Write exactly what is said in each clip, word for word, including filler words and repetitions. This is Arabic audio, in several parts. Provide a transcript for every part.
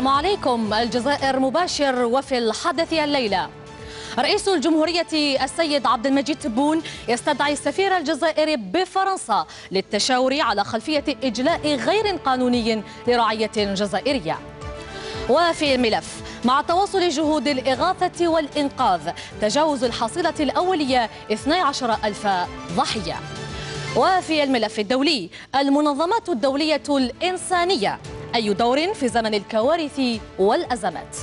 السلام عليكم. الجزائر مباشر وفي الحدث الليلة. رئيس الجمهورية السيد عبد المجيد تبون يستدعي السفير الجزائري بفرنسا للتشاور على خلفية إجلاء غير قانوني لرعية جزائرية. وفي الملف، مع تواصل جهود الإغاثة والإنقاذ، تجاوز الحصيلة الأولية اثني عشر ألف ضحية. وفي الملف الدولي، المنظمات الدولية الإنسانية، أي دور في زمن الكوارث والأزمات؟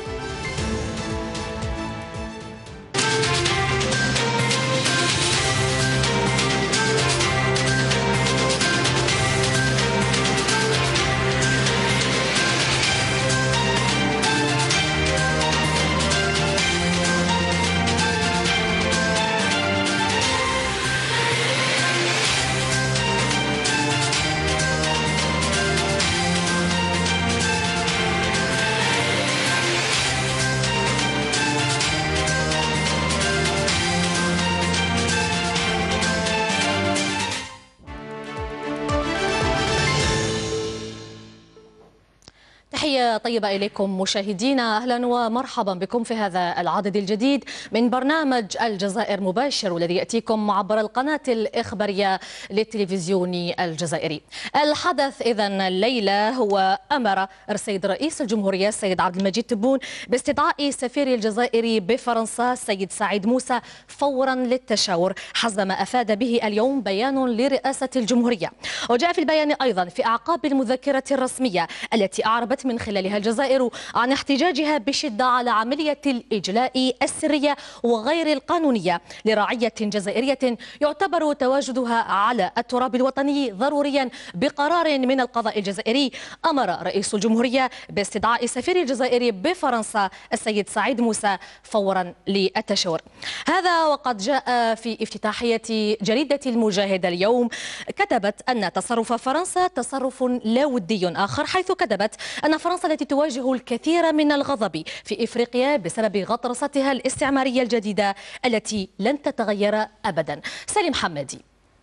تحية طيبة إليكم مشاهدينا، أهلا ومرحبا بكم في هذا العدد الجديد من برنامج الجزائر مباشر، والذي يأتيكم عبر القناة الإخبارية للتلفزيون الجزائري. الحدث إذن الليلة هو أمر السيد رئيس الجمهورية السيد عبد المجيد تبون باستدعاء سفير الجزائر بفرنسا السيد سعيد موسى فورا للتشاور، حسب ما أفاد به اليوم بيان لرئاسة الجمهورية. وجاء في البيان أيضا في أعقاب المذكرة الرسمية التي أعربت من خلالها الجزائر عن احتجاجها بشدة على عملية الإجلاء السرية وغير القانونية لرعية جزائرية يعتبر تواجدها على التراب الوطني ضروريا بقرار من القضاء الجزائري. أمر رئيس الجمهورية باستدعاء سفير الجزائر بفرنسا السيد سعيد موسى فورا للتشاور. هذا وقد جاء في افتتاحية جريدة المجاهد اليوم، كتبت أن تصرف فرنسا تصرف لا ودي آخر، حيث كتبت أن فرنسا التي تواجه الكثير من الغضب في إفريقيا بسبب غطرستها الاستعمارية الجديدة التي لن تتغير أبدا. سليم حمادي.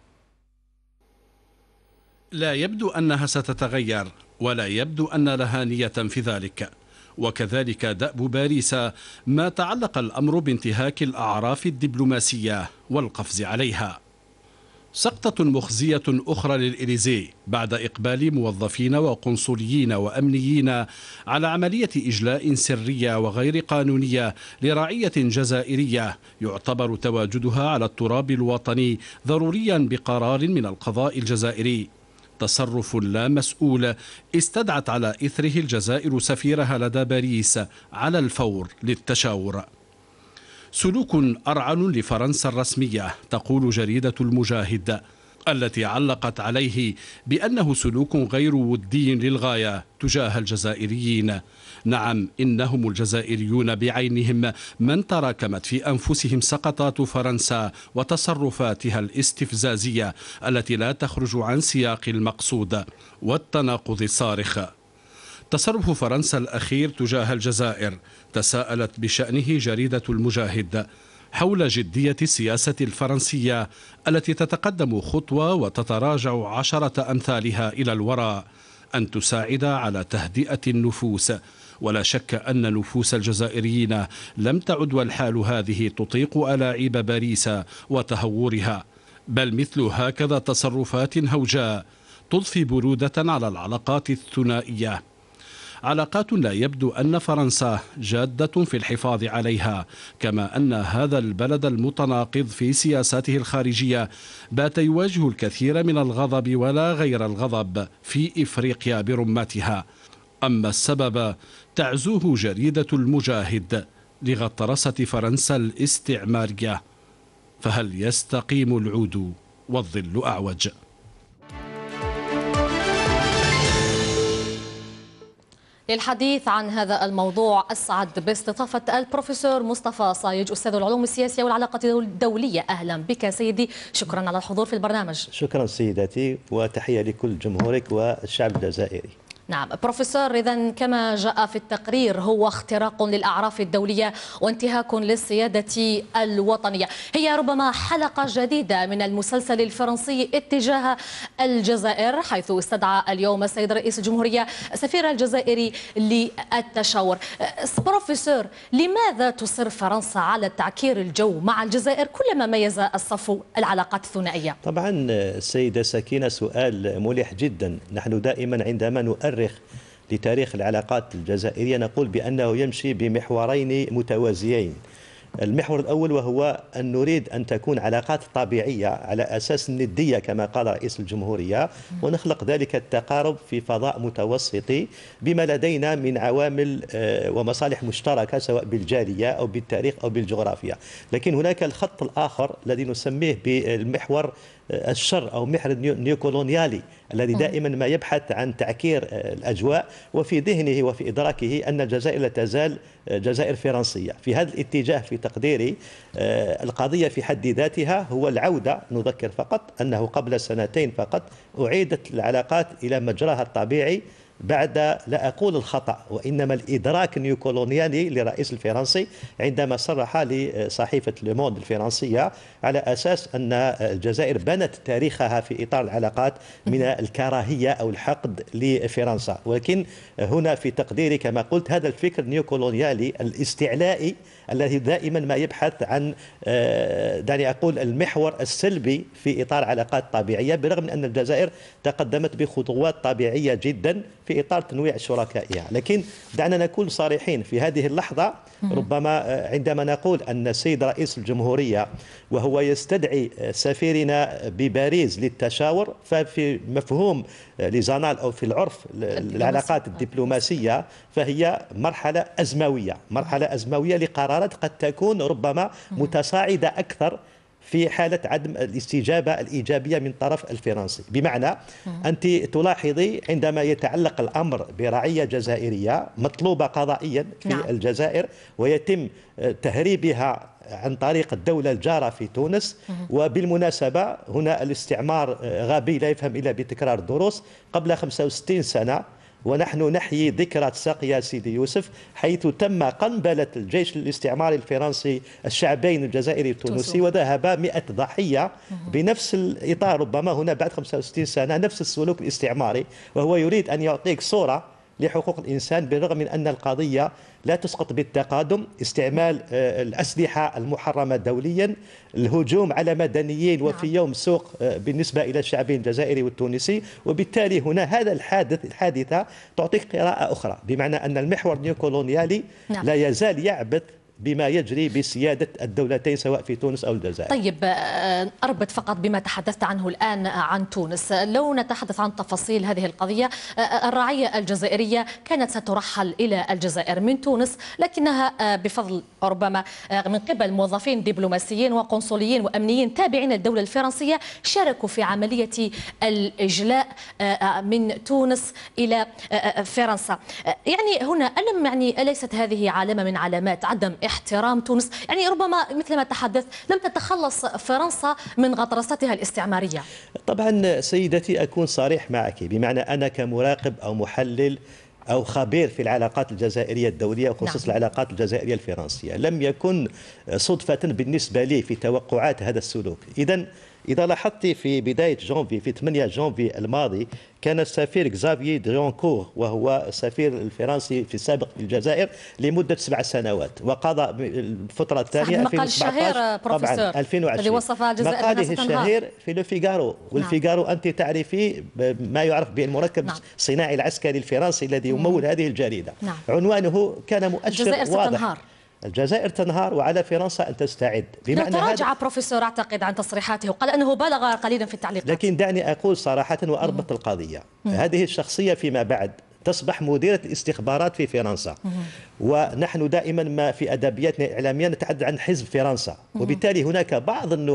لا يبدو أنها ستتغير، ولا يبدو أن لها نية في ذلك، وكذلك دأب باريس ما تعلق الأمر بانتهاك الأعراف الدبلوماسية والقفز عليها. سقطة مخزية أخرى للإليزي بعد إقبال موظفين وقنصليين وأمنيين على عملية إجلاء سرية وغير قانونية لرعية جزائرية يعتبر تواجدها على التراب الوطني ضروريا بقرار من القضاء الجزائري. تصرف لا مسؤول استدعت على إثره الجزائر سفيرها لدى باريس على الفور للتشاور. سلوك أرعن لفرنسا الرسمية، تقول جريدة المجاهد، التي علقت عليه بأنه سلوك غير ودي للغاية تجاه الجزائريين. نعم، إنهم الجزائريون بعينهم من تراكمت في أنفسهم سقطات فرنسا وتصرفاتها الاستفزازية التي لا تخرج عن سياق المقصود والتناقض الصارخ. تصرف فرنسا الأخير تجاه الجزائر تساءلت بشأنه جريدة المجاهد حول جدية السياسة الفرنسية التي تتقدم خطوة وتتراجع عشرة أمثالها إلى الوراء، أن تساعد على تهدئة النفوس. ولا شك أن نفوس الجزائريين لم تعد والحال هذه تطيق ألاعيب باريس وتهورها، بل مثل هكذا تصرفات هوجاء تضفي برودة على العلاقات الثنائية، علاقات لا يبدو أن فرنسا جادة في الحفاظ عليها، كما أن هذا البلد المتناقض في سياساته الخارجية بات يواجه الكثير من الغضب ولا غير الغضب في إفريقيا برمتها. أما السبب تعزوه جريدة المجاهد لغطرسة فرنسا الاستعمارية، فهل يستقيم العود والظل أعوج؟ للحديث عن هذا الموضوع أسعد باستضافة البروفيسور مصطفى صايج، أستاذ العلوم السياسية والعلاقات الدولية. أهلا بك سيدي، شكرا على الحضور في البرنامج. شكرا سيداتي، وتحية لكل جمهورك والشعب الجزائري. نعم بروفيسور، إذن كما جاء في التقرير هو اختراق للأعراف الدولية وانتهاك للسيادة الوطنية. هي ربما حلقة جديدة من المسلسل الفرنسي اتجاه الجزائر، حيث استدعى اليوم السيد رئيس الجمهورية سفير الجزائر للتشاور. بروفيسور، لماذا تصر فرنسا على تعكير الجو مع الجزائر كلما ميز الصف العلاقات الثنائية؟ طبعا السيدة سكينة سؤال ملح جدا. نحن دائما عندما نؤرخ لتاريخ العلاقات الجزائرية نقول بأنه يمشي بمحورين متوازيين. المحور الأول وهو أن نريد أن تكون علاقات طبيعية على أساس الندية كما قال رئيس الجمهورية، ونخلق ذلك التقارب في فضاء متوسطي بما لدينا من عوامل ومصالح مشتركة سواء بالجالية أو بالتاريخ أو بالجغرافيا. لكن هناك الخط الآخر الذي نسميه بالمحور الشر أو محور النيوكولونيالي الذي دائما ما يبحث عن تعكير الأجواء، وفي ذهنه وفي إدراكه أن الجزائر لا تزال جزائر فرنسية. في هذا الاتجاه في تقديري القضية في حد ذاتها هو العودة. نذكر فقط أنه قبل سنتين فقط أعيدت العلاقات إلى مجراها الطبيعي بعد لا أقول الخطأ وإنما الإدراك النيوكولونيالي للرئيس الفرنسي عندما صرح لصحيفة لوموند الفرنسية على أساس أن الجزائر بنت تاريخها في إطار العلاقات من الكراهية أو الحقد لفرنسا. ولكن هنا في تقديري كما قلت هذا الفكر النيوكولونيالي الاستعلائي الذي دائما ما يبحث عن دعني أقول المحور السلبي في إطار علاقات طبيعية، برغم أن الجزائر تقدمت بخطوات طبيعية جدا في إطار تنويع شركائها. لكن دعنا نكون صريحين في هذه اللحظة، ربما عندما نقول أن السيد رئيس الجمهورية وهو يستدعي سفيرنا بباريس للتشاور، ففي مفهوم لزانال أو في العرف العلاقات الدبلوماسية فهي مرحلة أزموية، مرحلة أزموية لقرارات قد تكون ربما متصاعدة أكثر في حالة عدم الاستجابة الإيجابية من طرف الفرنسي. بمعنى أنت تلاحظي عندما يتعلق الأمر برعية جزائرية مطلوبة قضائيا في نعم. الجزائر ويتم تهريبها عن طريق الدولة الجارة في تونس. وبالمناسبة هنا الاستعمار غبي لا يفهم إلا بتكرار الدروس. قبل خمسة وستين سنة ونحن نحيي ذكرى ساقية سيدي يوسف حيث تم قنبلة الجيش الاستعماري الفرنسي الشعبين الجزائري والتونسي وذهب مئة ضحية بنفس الإطار. ربما هنا بعد خمسة وستين سنة نفس السلوك الاستعماري، وهو يريد أن يعطيك صورة لحقوق الإنسان بالرغم من أن القضية لا تسقط بالتقادم. استعمال الأسلحة المحرمة دوليا، الهجوم على مدنيين وفي يوم سوق بالنسبة إلى الشعبين الجزائري والتونسي. وبالتالي هنا هذا الحادث الحادثة تعطيك قراءة أخرى، بمعنى أن المحور النيوكولونيالي لا يزال يعبث بما يجري بسيادة الدولتين سواء في تونس أو الجزائر. طيب أربط فقط بما تحدثت عنه الآن عن تونس. لو نتحدث عن تفاصيل هذه القضية، الرعية الجزائرية كانت سترحل إلى الجزائر من تونس، لكنها بفضل ربما من قبل موظفين دبلوماسيين وقنصليين وأمنيين تابعين للدولة الفرنسية شاركوا في عملية الإجلاء من تونس إلى فرنسا. يعني هنا ألم يعني أليست هذه علامة من علامات عدم احترام تونس؟ يعني ربما مثل ما تحدث لم تتخلص فرنسا من غطرستها الاستعمارية. طبعا سيدتي أكون صريح معك، بمعنى أنا كمراقب أو محلل أو خبير في العلاقات الجزائرية الدولية وخصوص نعم. العلاقات الجزائرية الفرنسية، لم يكن صدفة بالنسبة لي في توقعات هذا السلوك. إذن إذا لاحظت في بداية جانفي في ثمانية جانفي الماضي كان السفير غزافيي دريونكور وهو السفير الفرنسي في السابق في الجزائر لمدة سبع سنوات، وقضى الفترة الثانية ألفين وسبعطاش طبعا ألفين وعشرين. الذي وصف الجزائر مقاله الشهير في لو فيغارو، والفيغارو نعم. أنت تعرفي ما يعرف بالمركب نعم. الصناعي العسكري الفرنسي الذي يمول هذه الجريدة نعم. عنوانه كان مؤشر واضح: ستنهار. الجزائر تنهار وعلى فرنسا أن تستعد. بمعنى تراجع بروفيسور أعتقد عن تصريحاته وقال أنه بالغ قليلا في التعليقات. لكن دعني أقول صراحة وأربط مم. القضية. مم. هذه الشخصية فيما بعد تصبح مديرة الاستخبارات في فرنسا، مم. ونحن دائما ما في أدبياتنا الإعلامية نتحدث عن حزب فرنسا، مم. وبالتالي هناك بعض النخب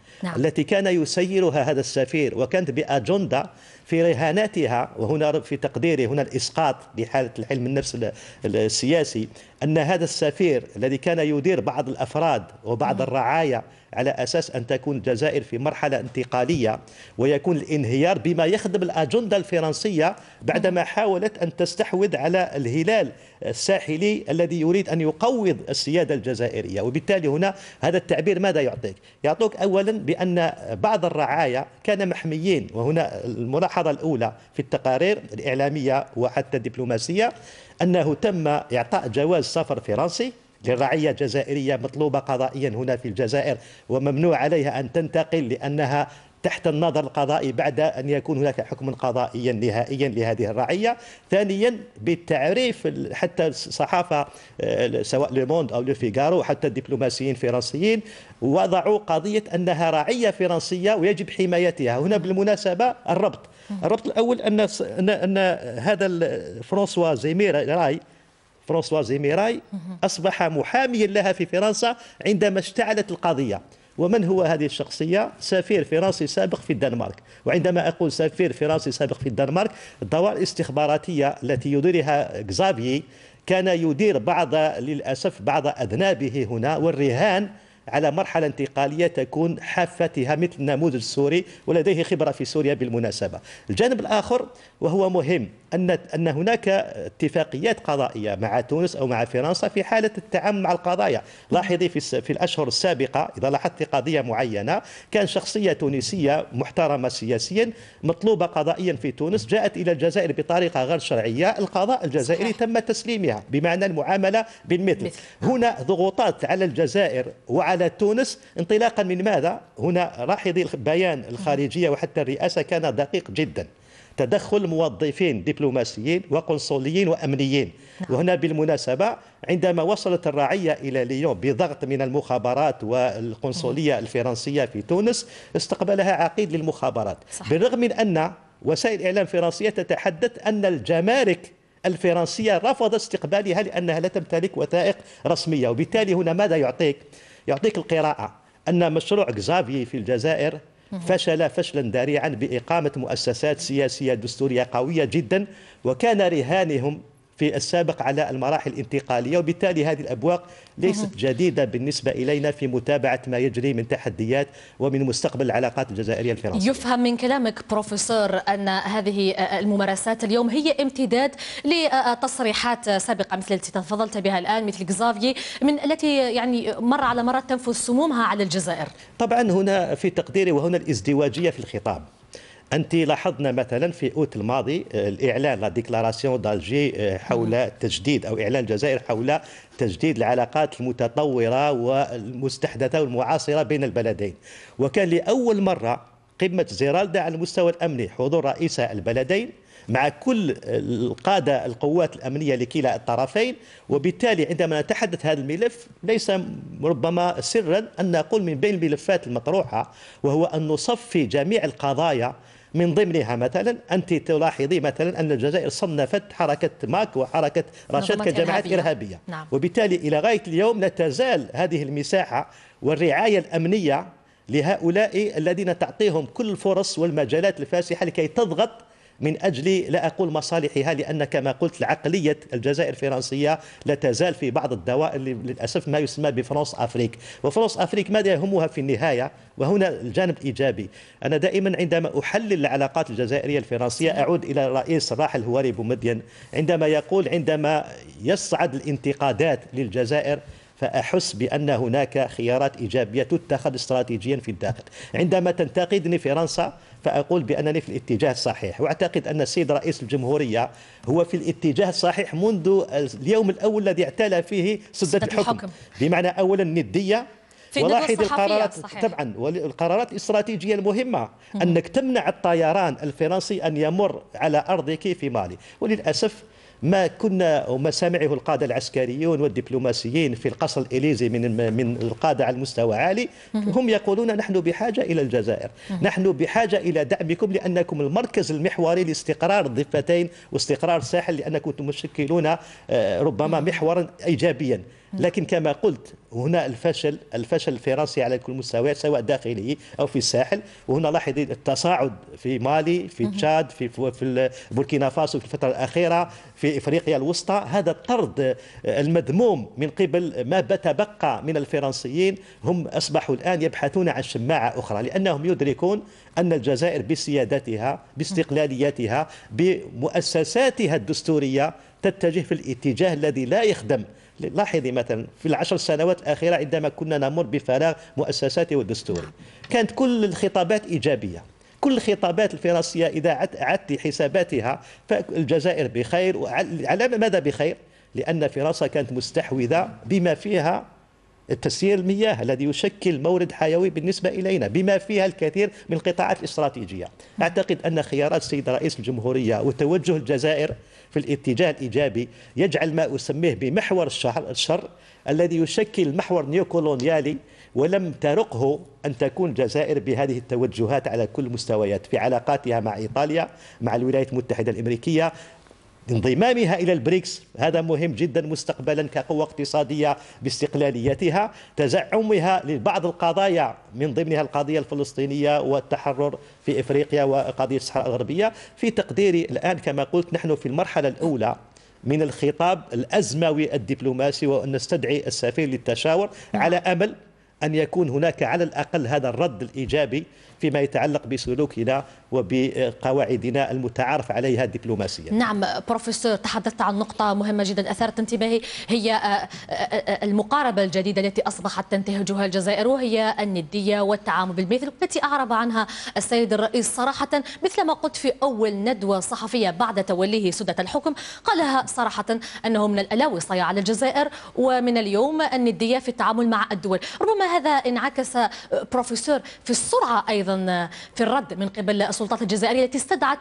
نعم. التي كان يسيرها هذا السفير، وكانت بأجندة في رهاناتها، وهنا في تقديري هنا الإسقاط لحالة العلم النفس السياسي، أن هذا السفير الذي كان يدير بعض الأفراد وبعض الرعايا على أساس أن تكون الجزائر في مرحلة انتقالية ويكون الانهيار بما يخدم الأجندة الفرنسية بعدما حاولت أن تستحوذ على الهلال الساحلي الذي يريد أن يقوض السيادة الجزائرية. وبالتالي هنا هذا التعبير ماذا يعطيك؟ يعطوك أولا بأن بعض الرعايا كان محميين، وهنا الملاحظة الأولى في التقارير الإعلامية وحتى الدبلوماسية أنه تم إعطاء جواز سفر فرنسي للرعية الجزائرية مطلوبة قضائيا هنا في الجزائر، وممنوع عليها أن تنتقل لأنها تحت النظر القضائي بعد أن يكون هناك حكم قضائيا نهائيا لهذه الرعية. ثانيا بالتعريف، حتى الصحافة سواء لو موند أو لو فيغارو حتى الدبلوماسيين الفرنسيين وضعوا قضية أنها رعية فرنسية ويجب حمايتها. هنا بالمناسبة الربط الربط الأول أن أن هذا فرانسوا زيميراي فرانسوا زيميراي أصبح محاميا لها في فرنسا عندما اشتعلت القضية. ومن هو هذه الشخصية؟ سفير فرنسي سابق في الدنمارك. وعندما أقول سفير فرنسي سابق في الدنمارك، الدوائر الاستخباراتية التي يديرها غزافيي كان يدير بعض للأسف بعض أذنابه هنا، والرهان على مرحلة انتقالية تكون حافتها مثل النموذج السوري، ولديه خبرة في سوريا بالمناسبة. الجانب الآخر وهو مهم أن أن هناك اتفاقيات قضائية مع تونس أو مع فرنسا في حالة التعامل مع القضايا. لاحظي في في الأشهر السابقة إذا لاحظت قضية معينة كان شخصية تونسية محترمة سياسيا مطلوبة قضائيا في تونس جاءت إلى الجزائر بطريقة غير شرعية، القضاء الجزائري تم تسليمها بمعنى المعاملة بالمثل. هنا ضغوطات على الجزائر وعلى تونس انطلاقا من ماذا؟ هنا لاحظي البيان الخارجية وحتى الرئاسة كان دقيق جدا. تدخل موظفين دبلوماسيين وقنصليين وأمنيين. وهنا بالمناسبة عندما وصلت الرعية إلى ليون بضغط من المخابرات والقنصلية الفرنسية في تونس استقبلها عقيد للمخابرات. صحيح. بالرغم من أن وسائل الإعلام الفرنسية تتحدث أن الجمارك الفرنسية رفض استقبالها لأنها لا تمتلك وثائق رسمية. وبالتالي هنا ماذا يعطيك؟ يعطيك القراءة أن مشروع غزافيي في الجزائر فشل فشلا ذريعا بإقامة مؤسسات سياسية دستورية قوية جدا، وكان رهانهم في السابق على المراحل الانتقالية. وبالتالي هذه الأبواق ليست جديدة بالنسبة إلينا في متابعة ما يجري من تحديات ومن مستقبل العلاقات الجزائرية الفرنسية. يفهم من كلامك بروفيسور أن هذه الممارسات اليوم هي امتداد لتصريحات سابقة مثل التي تفضلت بها الآن مثل غزافيي من التي يعني مرة على مرة تنفذ سمومها على الجزائر. طبعا هنا في تقديري وهنا الازدواجية في الخطاب. أنت لاحظنا مثلا في أوت الماضي الإعلان لا ديكلاراسيون دالجي حول تجديد أو إعلان الجزائر حول تجديد العلاقات المتطورة والمستحدثة والمعاصرة بين البلدين، وكان لأول مرة قمة زيرالدا على المستوى الأمني حضور رئيس البلدين مع كل القادة القوات الأمنية لكلا الطرفين. وبالتالي عندما نتحدث هذا الملف ليس ربما سرا أن نقول من بين الملفات المطروحة وهو أن نصفي جميع القضايا، من ضمنها مثلا أنت تلاحظي مثلا أن الجزائر صنفت حركة ماك وحركة رشاد كجماعات إرهابية, إرهابية. نعم. وبالتالي إلى غاية اليوم لا تزال هذه المساحة والرعاية الأمنية لهؤلاء الذين تعطيهم كل الفرص والمجالات الفاسحة لكي تضغط من أجل لا أقول مصالحها، لأن كما قلت العقلية الجزائر الفرنسية لا تزال في بعض الدوائر للأسف ما يسمى بفرنس أفريك. وفرنس أفريك ماذا يهمها في النهاية؟ وهنا الجانب الإيجابي. أنا دائما عندما أحلل العلاقات الجزائرية الفرنسية أعود إلى الرئيس الراحل هواري بومدين عندما يقول عندما يصعد الانتقادات للجزائر فأحس بأن هناك خيارات إيجابية تتخذ استراتيجيا في الداخل. عندما تنتقدني فرنسا فأقول بأنني في الاتجاه الصحيح، وأعتقد أن السيد رئيس الجمهورية هو في الاتجاه الصحيح منذ اليوم الأول الذي اعتلى فيه سدة الحكم. الحكم بمعنى أولا الندية، ولاحظ القرارات طبعا والقرارات الاستراتيجية المهمة أنك تمنع الطيران الفرنسي أن يمر على أرضك في مالي. وللأسف ما كنا وما سمعه القادة العسكريون والدبلوماسيين في القصر الإليزي من من القادة على المستوى عالي، هم يقولون نحن بحاجة إلى الجزائر، نحن بحاجة إلى دعمكم لأنكم المركز المحوري لاستقرار الضفتين واستقرار الساحل، لأنكم تمشكلون ربما محورا إيجابيا. لكن كما قلت هنا الفشل الفشل الفرنسي على كل المستويات سواء داخلي أو في الساحل. وهنا لاحظي التصاعد في مالي، في تشاد، في في بوركينا فاسو في الفترة الأخيرة، في إفريقيا الوسطى. هذا الطرد المذموم من قبل ما تبقى من الفرنسيين، هم أصبحوا الآن يبحثون عن شماعة أخرى، لأنهم يدركون أن الجزائر بسيادتها باستقلاليتها بمؤسساتها الدستورية تتجه في الاتجاه الذي لا يخدم. لاحظي مثلا في العشر سنوات الأخيرة عندما كنا نمر بفراغ مؤسساتي والدستوري كانت كل الخطابات إيجابية، كل الخطابات الفرنسية إذا أعدت حساباتها فالجزائر بخير. على ماذا بخير؟ لأن فرنسا كانت مستحوذة بما فيها تسيير المياه الذي يشكل مورد حيوي بالنسبة إلينا، بما فيها الكثير من القطاعات الاستراتيجية. أعتقد أن خيارات السيد رئيس الجمهورية وتوجه الجزائر في الاتجاه الإيجابي يجعل ما أسميه بمحور الشر, الشر الذي يشكل محور نيوكولونيالي، ولم ترقه أن تكون الجزائر بهذه التوجهات على كل المستويات في علاقاتها مع إيطاليا، مع الولايات المتحدة الأمريكية، انضمامها إلى البريكس. هذا مهم جدا مستقبلا كقوة اقتصادية باستقلاليتها، تزعمها لبعض القضايا من ضمنها القضية الفلسطينية والتحرر في إفريقيا وقضية الصحراء الغربية. في تقديري الآن كما قلت نحن في المرحلة الأولى من الخطاب الأزموي الدبلوماسي، وأن نستدعي السفير للتشاور على أمل أن يكون هناك على الأقل هذا الرد الإيجابي فيما يتعلق بسلوكنا وبقواعدنا المتعارف عليها دبلوماسيا. نعم بروفيسور، تحدثت عن نقطة مهمة جدا أثارت انتباهي، هي المقاربة الجديدة التي أصبحت تنتهجها الجزائر، وهي الندية والتعامل بالمثل، التي أعرب عنها السيد الرئيس صراحة مثل ما قلت في أول ندوة صحفية بعد توليه سدة الحكم، قالها صراحة أنه من الألاوصة على الجزائر، ومن اليوم الندية في التعامل مع الدول. ربما هذا انعكس بروفيسور في السرعة أيضا في الرد من قبل السلطات الجزائرية التي استدعت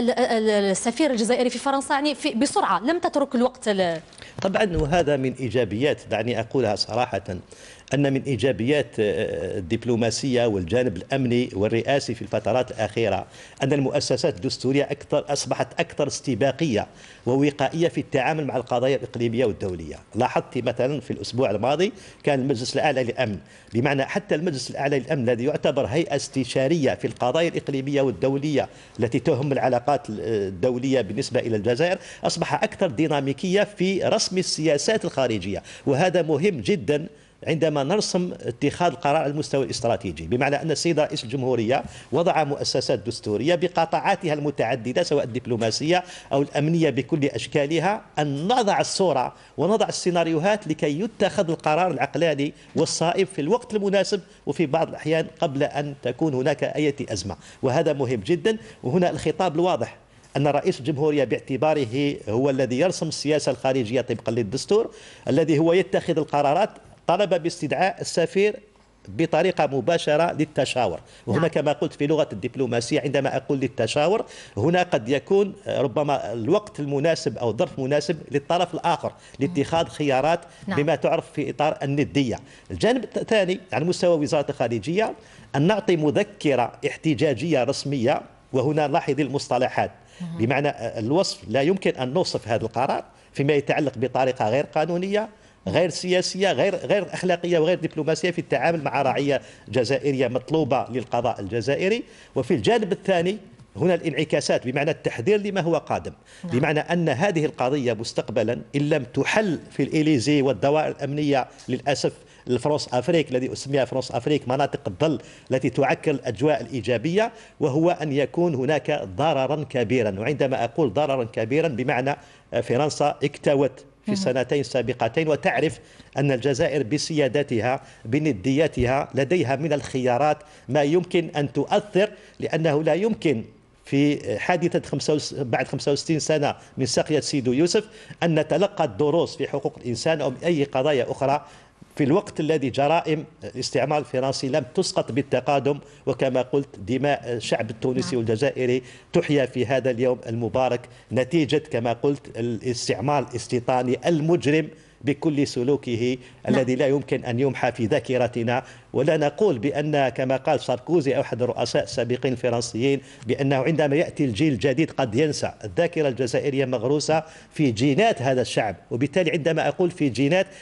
السفير الجزائري في فرنسا يعني في بسرعة، لم تترك الوقت. طبعا وهذا من إيجابيات، دعني أقولها صراحة، أن من إيجابيات الدبلوماسية والجانب الأمني والرئاسي في الفترات الأخيرة أن المؤسسات الدستورية أكثر أصبحت أكثر استباقية ووقائية في التعامل مع القضايا الإقليمية والدولية. لاحظت مثلا في الأسبوع الماضي كان المجلس الأعلى للأمن، بمعنى حتى المجلس الأعلى للأمن الذي يعتبر هيئة استشارية في القضايا الإقليمية والدولية التي تهم العلاقات الدولية بالنسبة إلى الجزائر، أصبح أكثر ديناميكية في رسم السياسات الخارجية. وهذا مهم جدا عندما نرسم اتخاذ القرار على المستوى الاستراتيجي، بمعنى أن السيد رئيس الجمهورية وضع مؤسسات دستورية بقطاعاتها المتعددة سواء الدبلوماسية أو الأمنية بكل أشكالها، أن نضع الصورة ونضع السيناريوهات لكي يتخذ القرار العقلاني والصائب في الوقت المناسب وفي بعض الأحيان قبل أن تكون هناك أي أزمة. وهذا مهم جدا. وهنا الخطاب الواضح أن رئيس الجمهورية باعتباره هو الذي يرسم السياسة الخارجية طبقا للدستور، الذي هو يتخذ القرارات، طلب باستدعاء السفير بطريقة مباشرة للتشاور. وهنا كما قلت في لغة الدبلوماسية عندما أقول للتشاور هنا قد يكون ربما الوقت المناسب أو الظرف المناسب للطرف الآخر لاتخاذ خيارات بما تعرف في إطار الندية. الجانب الثاني على مستوى وزارة الخارجية أن نعطي مذكرة احتجاجية رسمية، وهنا لاحظي المصطلحات، بمعنى الوصف لا يمكن أن نوصف هذا القرار فيما يتعلق بطريقة غير قانونية غير سياسية غير غير أخلاقية وغير دبلوماسية في التعامل مع رعية جزائرية مطلوبة للقضاء الجزائري. وفي الجانب الثاني هنا الانعكاسات، بمعنى التحذير لما هو قادم، بمعنى أن هذه القضية مستقبلا إن لم تحل في الإليزي والدوائر الأمنية للأسف الفرنس أفريك الذي أسميها فرنس أفريك مناطق الظل التي تعكر الأجواء الإيجابية، وهو أن يكون هناك ضررا كبيرا. وعندما أقول ضررا كبيرا بمعنى فرنسا اكتوت في السنتين السابقتين وتعرف أن الجزائر بسيادتها بنديتها لديها من الخيارات ما يمكن أن تؤثر، لأنه لا يمكن في حادثة خمسة بعد خمسة وستين سنة من سقية سيدو يوسف أن نتلقى الدروس في حقوق الإنسان أو أي قضايا أخرى في الوقت الذي جرائم الاستعمار الفرنسي لم تسقط بالتقادم، وكما قلت دماء الشعب التونسي والجزائري تحيا في هذا اليوم المبارك نتيجة كما قلت الاستعمار الاستيطاني المجرم بكل سلوكه الذي لا يمكن أن يمحى في ذاكرتنا. ولا نقول بأن كما قال ساركوزي أو أحد الرؤساء السابقين الفرنسيين بأنه عندما يأتي الجيل الجديد قد ينسى. الذاكرة الجزائرية مغروسة في جينات هذا الشعب، وبالتالي عندما أقول في جينات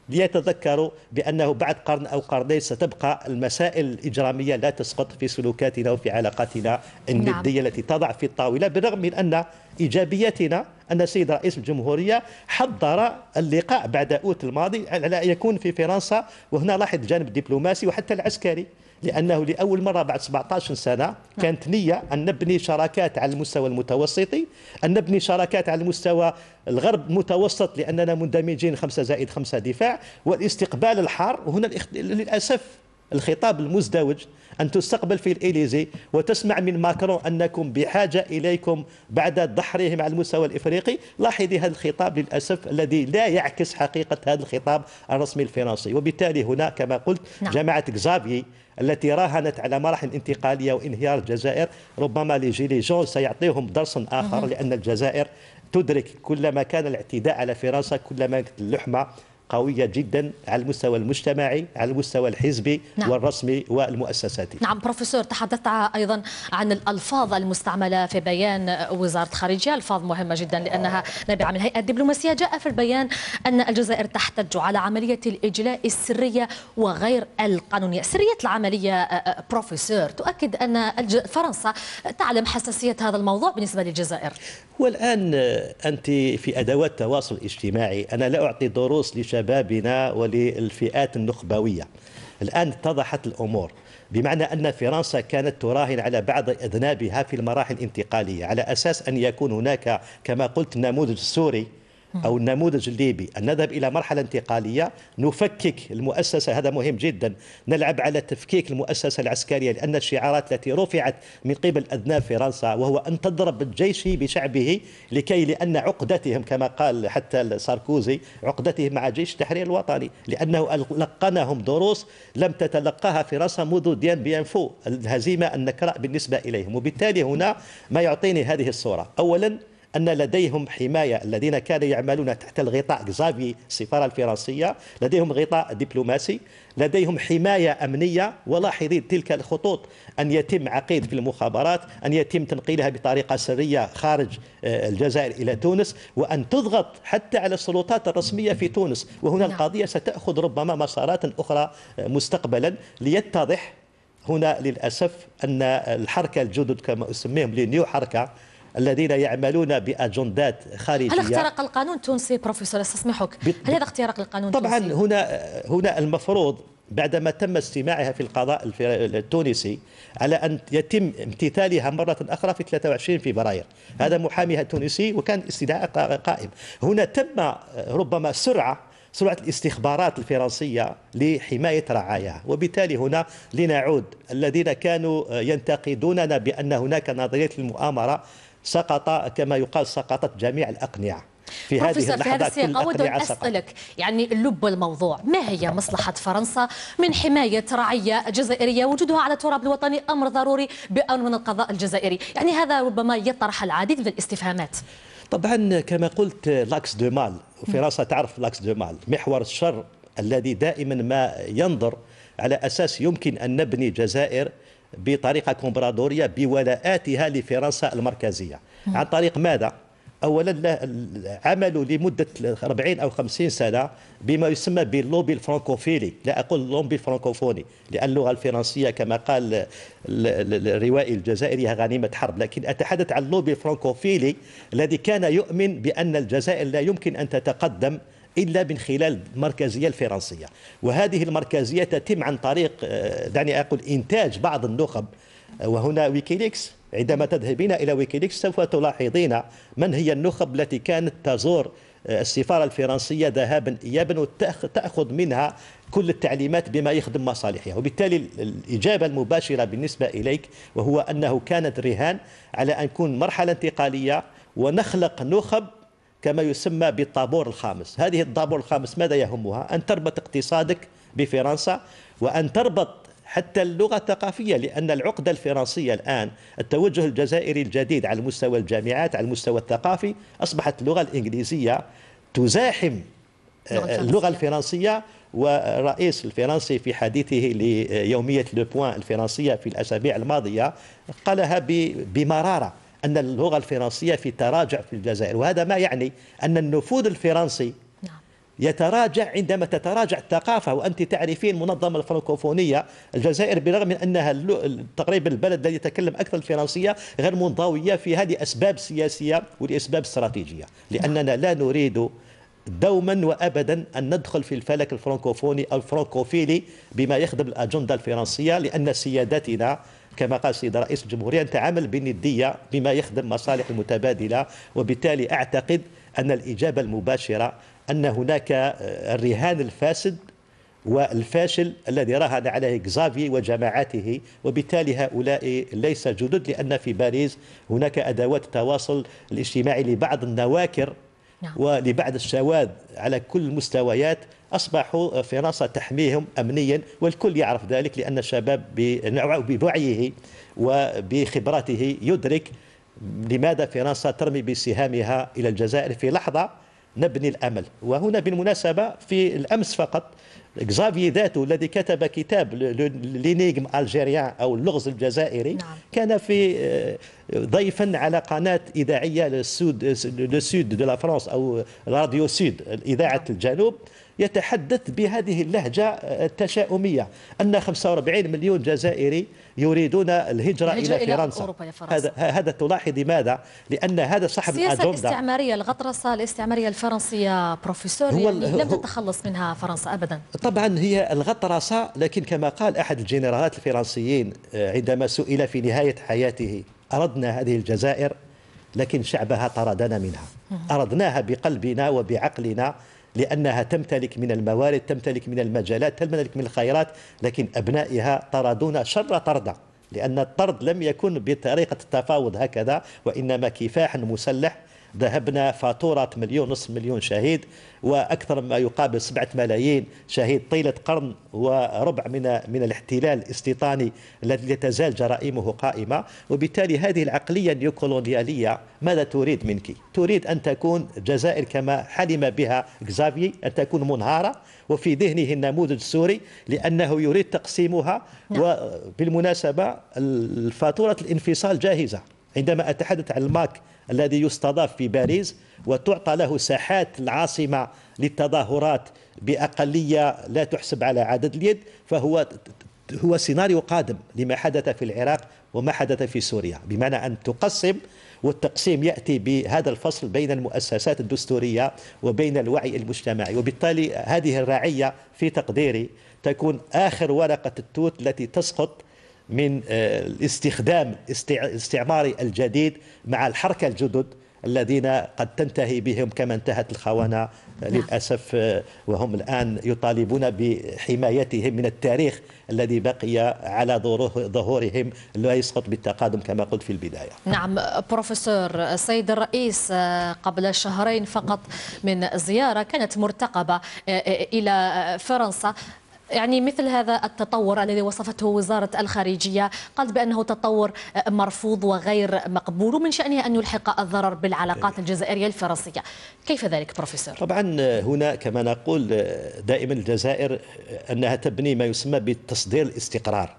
ليتذكروا بأنه بعد قرن أو قرنين ستبقى المسائل الإجرامية لا تسقط في سلوكاتنا وفي علاقاتنا الندية. نعم. التي تضع في الطاولة، بالرغم من أن إيجابيتنا أن السيد رئيس الجمهورية حضر اللقاء بعد أوت الماضي على أن يكون في فرنسا، وهنا لاحظ الجانب الدبلوماسي وحتى العسكري، لأنه لأول مرة بعد سبعة عشر سنة كانت نية أن نبني شراكات على المستوى المتوسطي، أن نبني شراكات على المستوى الغرب متوسط لأننا مندمجين خمسة زائد خمسة دفاع، والاستقبال الحار. وهنا للأسف الخطاب المزدوج أن تستقبل في الإليزي وتسمع من ماكرون أنكم بحاجة إليكم بعد دحرهم على المستوى الإفريقي. لاحظي هذا الخطاب للأسف الذي لا يعكس حقيقة هذا الخطاب الرسمي الفرنسي. وبالتالي هنا كما قلت نعم. جماعة إكزافيي التي راهنت على مراحل انتقالية وانهيار الجزائر، ربما لجيلي جون سيعطيهم درسا آخر، لأن الجزائر تدرك كلما كان الاعتداء على فرنسا كلما كانت اللحمة قوية جدا على المستوى المجتمعي، على المستوى الحزبي نعم. والرسمي والمؤسساتي. نعم بروفيسور، تحدثت أيضا عن الألفاظ المستعملة في بيان وزارة الخارجية، ألفاظ مهمة جدا لأنها نابعة من الهيئة الدبلوماسية. جاء في البيان أن الجزائر تحتج على عملية الإجلاء السرية وغير القانونية. سرية العملية بروفيسور تؤكد أن فرنسا تعلم حساسية هذا الموضوع بالنسبة للجزائر. والآن أنت في أدوات التواصل الاجتماعي، أنا لا أعطي دروس لشبابنا وللفئات النخبوية. الآن اتضحت الأمور، بمعنى أن فرنسا كانت تراهن على بعض أذنابها في المراحل الانتقالية على أساس أن يكون هناك كما قلت النموذج السوري أو النموذج الليبي، أن نذهب إلى مرحلة انتقالية نفكك المؤسسة. هذا مهم جدا، نلعب على تفكيك المؤسسة العسكرية، لأن الشعارات التي رفعت من قبل أذناب فرنسا وهو أن تضرب الجيش بشعبه، لكي لأن عقدتهم كما قال حتى ساركوزي عقدتهم مع جيش التحرير الوطني، لأنه لقنهم دروس لم تتلقاها فرنسا منذ ديان بيانفو، الهزيمة النكراء بالنسبة إليهم. وبالتالي هنا ما يعطيني هذه الصورة، أولا أن لديهم حماية، الذين كانوا يعملون تحت الغطاء إكزافيي السفارة الفرنسية لديهم غطاء دبلوماسي، لديهم حماية أمنية. ولاحظي تلك الخطوط أن يتم عقيد في المخابرات، أن يتم تنقيلها بطريقة سرية خارج الجزائر إلى تونس، وأن تضغط حتى على السلطات الرسمية في تونس. وهنا القضية ستأخذ ربما مسارات أخرى مستقبلا، ليتضح هنا للأسف أن الحركة الجدد كما أسميهم لنيو حركة الذين يعملون بأجندات خارجية. هل اخترق القانون التونسي بروفيسور استسمحك؟ هل هذا اختراق للقانون طبعا التونسي؟ هنا هنا المفروض بعدما تم استماعها في القضاء التونسي على أن يتم امتثالها مرة أخرى في ثلاثة وعشرين فبراير. هذا محاميها التونسي وكان الاستدعاء قائم. هنا تم ربما سرعة سرعة الاستخبارات الفرنسية لحماية رعاياها. وبالتالي هنا لنعود الذين كانوا ينتقدوننا بأن هناك نظرية المؤامرة، سقط كما يقال سقطت جميع الأقنعة في هذه اللحظة. في هذا السياق أود أن أسألك يعني اللب الموضوع، ما هي مصلحة فرنسا من حماية رعية جزائرية وجودها على التراب الوطني أمر ضروري بأمر من القضاء الجزائري؟ يعني هذا ربما يطرح العديد من الاستفهامات. طبعا كما قلت لاكس دو مال، وفرنسا تعرف لاكس دو مال، محور الشر الذي دائما ما ينظر على أساس يمكن أن نبني جزائر بطريقة كومبرادورية بولاءاتها لفرنسا المركزية. عن طريق ماذا؟ أولا عملوا لمدة أربعين أو خمسين سنة بما يسمى باللوبي الفرنكوفيلي، لا أقول اللوبي الفرنكوفوني لأن اللغة الفرنسية كما قال الروائي الجزائري غنيمة حرب، لكن أتحدث عن اللوبي الفرنكوفيلي الذي كان يؤمن بأن الجزائر لا يمكن أن تتقدم إلا من خلال المركزية الفرنسية. وهذه المركزية تتم عن طريق دعني أقول إنتاج بعض النخب. وهنا ويكيليكس، عندما تذهبين إلى ويكيليكس سوف تلاحظين من هي النخب التي كانت تزور السفارة الفرنسية ذهابا إيابا وتأخذ منها كل التعليمات بما يخدم مصالحها. وبالتالي الإجابة المباشرة بالنسبة إليك وهو أنه كانت رهان على أن يكون مرحلة انتقالية ونخلق نخب كما يسمى بالطابور الخامس. هذه الطابور الخامس ماذا يهمها؟ أن تربط اقتصادك بفرنسا وأن تربط حتى اللغة الثقافية، لأن العقدة الفرنسية الآن التوجه الجزائري الجديد على مستوى الجامعات على المستوى الثقافي أصبحت اللغة الإنجليزية تزاحم اللغة الفرنسية. والرئيس الفرنسي في حديثه ليومية لو بوان الفرنسية في الأسابيع الماضية قالها بمرارة أن اللغة الفرنسية في تراجع في الجزائر، وهذا ما يعني أن النفوذ الفرنسي يتراجع عندما تتراجع الثقافة. وأنت تعرفين منظمة الفرنكوفونية الجزائر برغم من أنها تقريبا البلد الذي يتكلم أكثر الفرنسية غير منضوية في هذه أسباب سياسية ولأسباب استراتيجية، لأننا لا نريد دوما وابدا ان ندخل في الفلك الفرنكوفوني او الفرنكوفيلي بما يخدم الاجنده الفرنسيه، لان سيادتنا كما قال السيد رئيس الجمهوريه نتعامل بنديه بما يخدم مصالح المتبادله. وبالتالي اعتقد ان الاجابه المباشره ان هناك الرهان الفاسد والفاشل الذي راهن عليه غزافي وجماعته، وبالتالي هؤلاء ليس جدد، لان في باريس هناك ادوات التواصل الاجتماعي لبعض النواكر ولبعض الشواذ على كل المستويات أصبحوا فرنسا تحميهم أمنيا، والكل يعرف ذلك لأن الشباب بوعيه وبخبراته يدرك لماذا فرنسا ترمي بسهامها إلى الجزائر في لحظة نبني الأمل. وهنا بالمناسبة في الأمس فقط غزافي ذاته الذي كتب كتاب لينيغم الجيريان أو اللغز الجزائري نعم. كان في ضيفا على قناة إذاعية للسود للسود دو لا فرنسا أو راديو سود إذاعة نعم. الجنوب، يتحدث بهذه اللهجة التشاؤمية أن خمسة وأربعين مليون جزائري يريدون الهجرة إلى فرنسا. هذا هذا تلاحظ لماذا؟ لأن هذا صاحب الأجندة. السياسة الاستعمارية الغطرسة الاستعمارية الفرنسية بروفيسور يعني لم تتخلص منها فرنسا أبدا. طبعا هي الغطرسة، لكن كما قال أحد الجنرالات الفرنسيين عندما سئل في نهاية حياته أردنا هذه الجزائر لكن شعبها طردنا منها. أردناها بقلبنا وبعقلنا لأنها تمتلك من الموارد، تمتلك من المجالات، تمتلك من الخيرات، لكن أبنائها طردونا شر طردة، لأن الطرد لم يكن بطريقة التفاوض هكذا، وإنما كفاح مسلح. ذهبنا فاتورة مليون نصف مليون شهيد وأكثر ما يقابل سبعة ملايين شهيد طيلة قرن وربع من من الاحتلال الاستيطاني الذي لا تزال جرائمه قائمة. وبالتالي هذه العقلية النيوكولونيالية ماذا تريد منك؟ تريد أن تكون الجزائر كما حلم بها غزافي أن تكون منهارة وفي ذهنه النموذج السوري لأنه يريد تقسيمها. وبالمناسبة الفاتورة الانفصال جاهزة. عندما أتحدث عن الماك الذي يستضاف في باريس وتعطى له ساحات العاصمة للتظاهرات بأقلية لا تحسب على عدد اليد، فهو هو سيناريو قادم لما حدث في العراق وما حدث في سوريا، بمعنى أن تقسم، والتقسيم يأتي بهذا الفصل بين المؤسسات الدستورية وبين الوعي المجتمعي. وبالتالي هذه الرعية في تقديري تكون آخر ورقة التوت التي تسقط من الاستخدام الاستعماري الجديد مع الحركة الجدد الذين قد تنتهي بهم كما انتهت الخونة للأسف، وهم الآن يطالبون بحمايتهم من التاريخ الذي بقي على ظهورهم لا يسقط بالتقادم كما قلت في البداية. نعم بروفيسور، السيد الرئيس قبل شهرين فقط من زيارة كانت مرتقبة إلى فرنسا، يعني مثل هذا التطور الذي وصفته وزارة الخارجية قالت بأنه تطور مرفوض وغير مقبول ومن شأنه أن يلحق الضرر بالعلاقات الجزائرية الفرنسية، كيف ذلك بروفيسور؟ طبعا هنا كما نقول دائما الجزائر أنها تبني ما يسمى بالتصدير الاستقرار،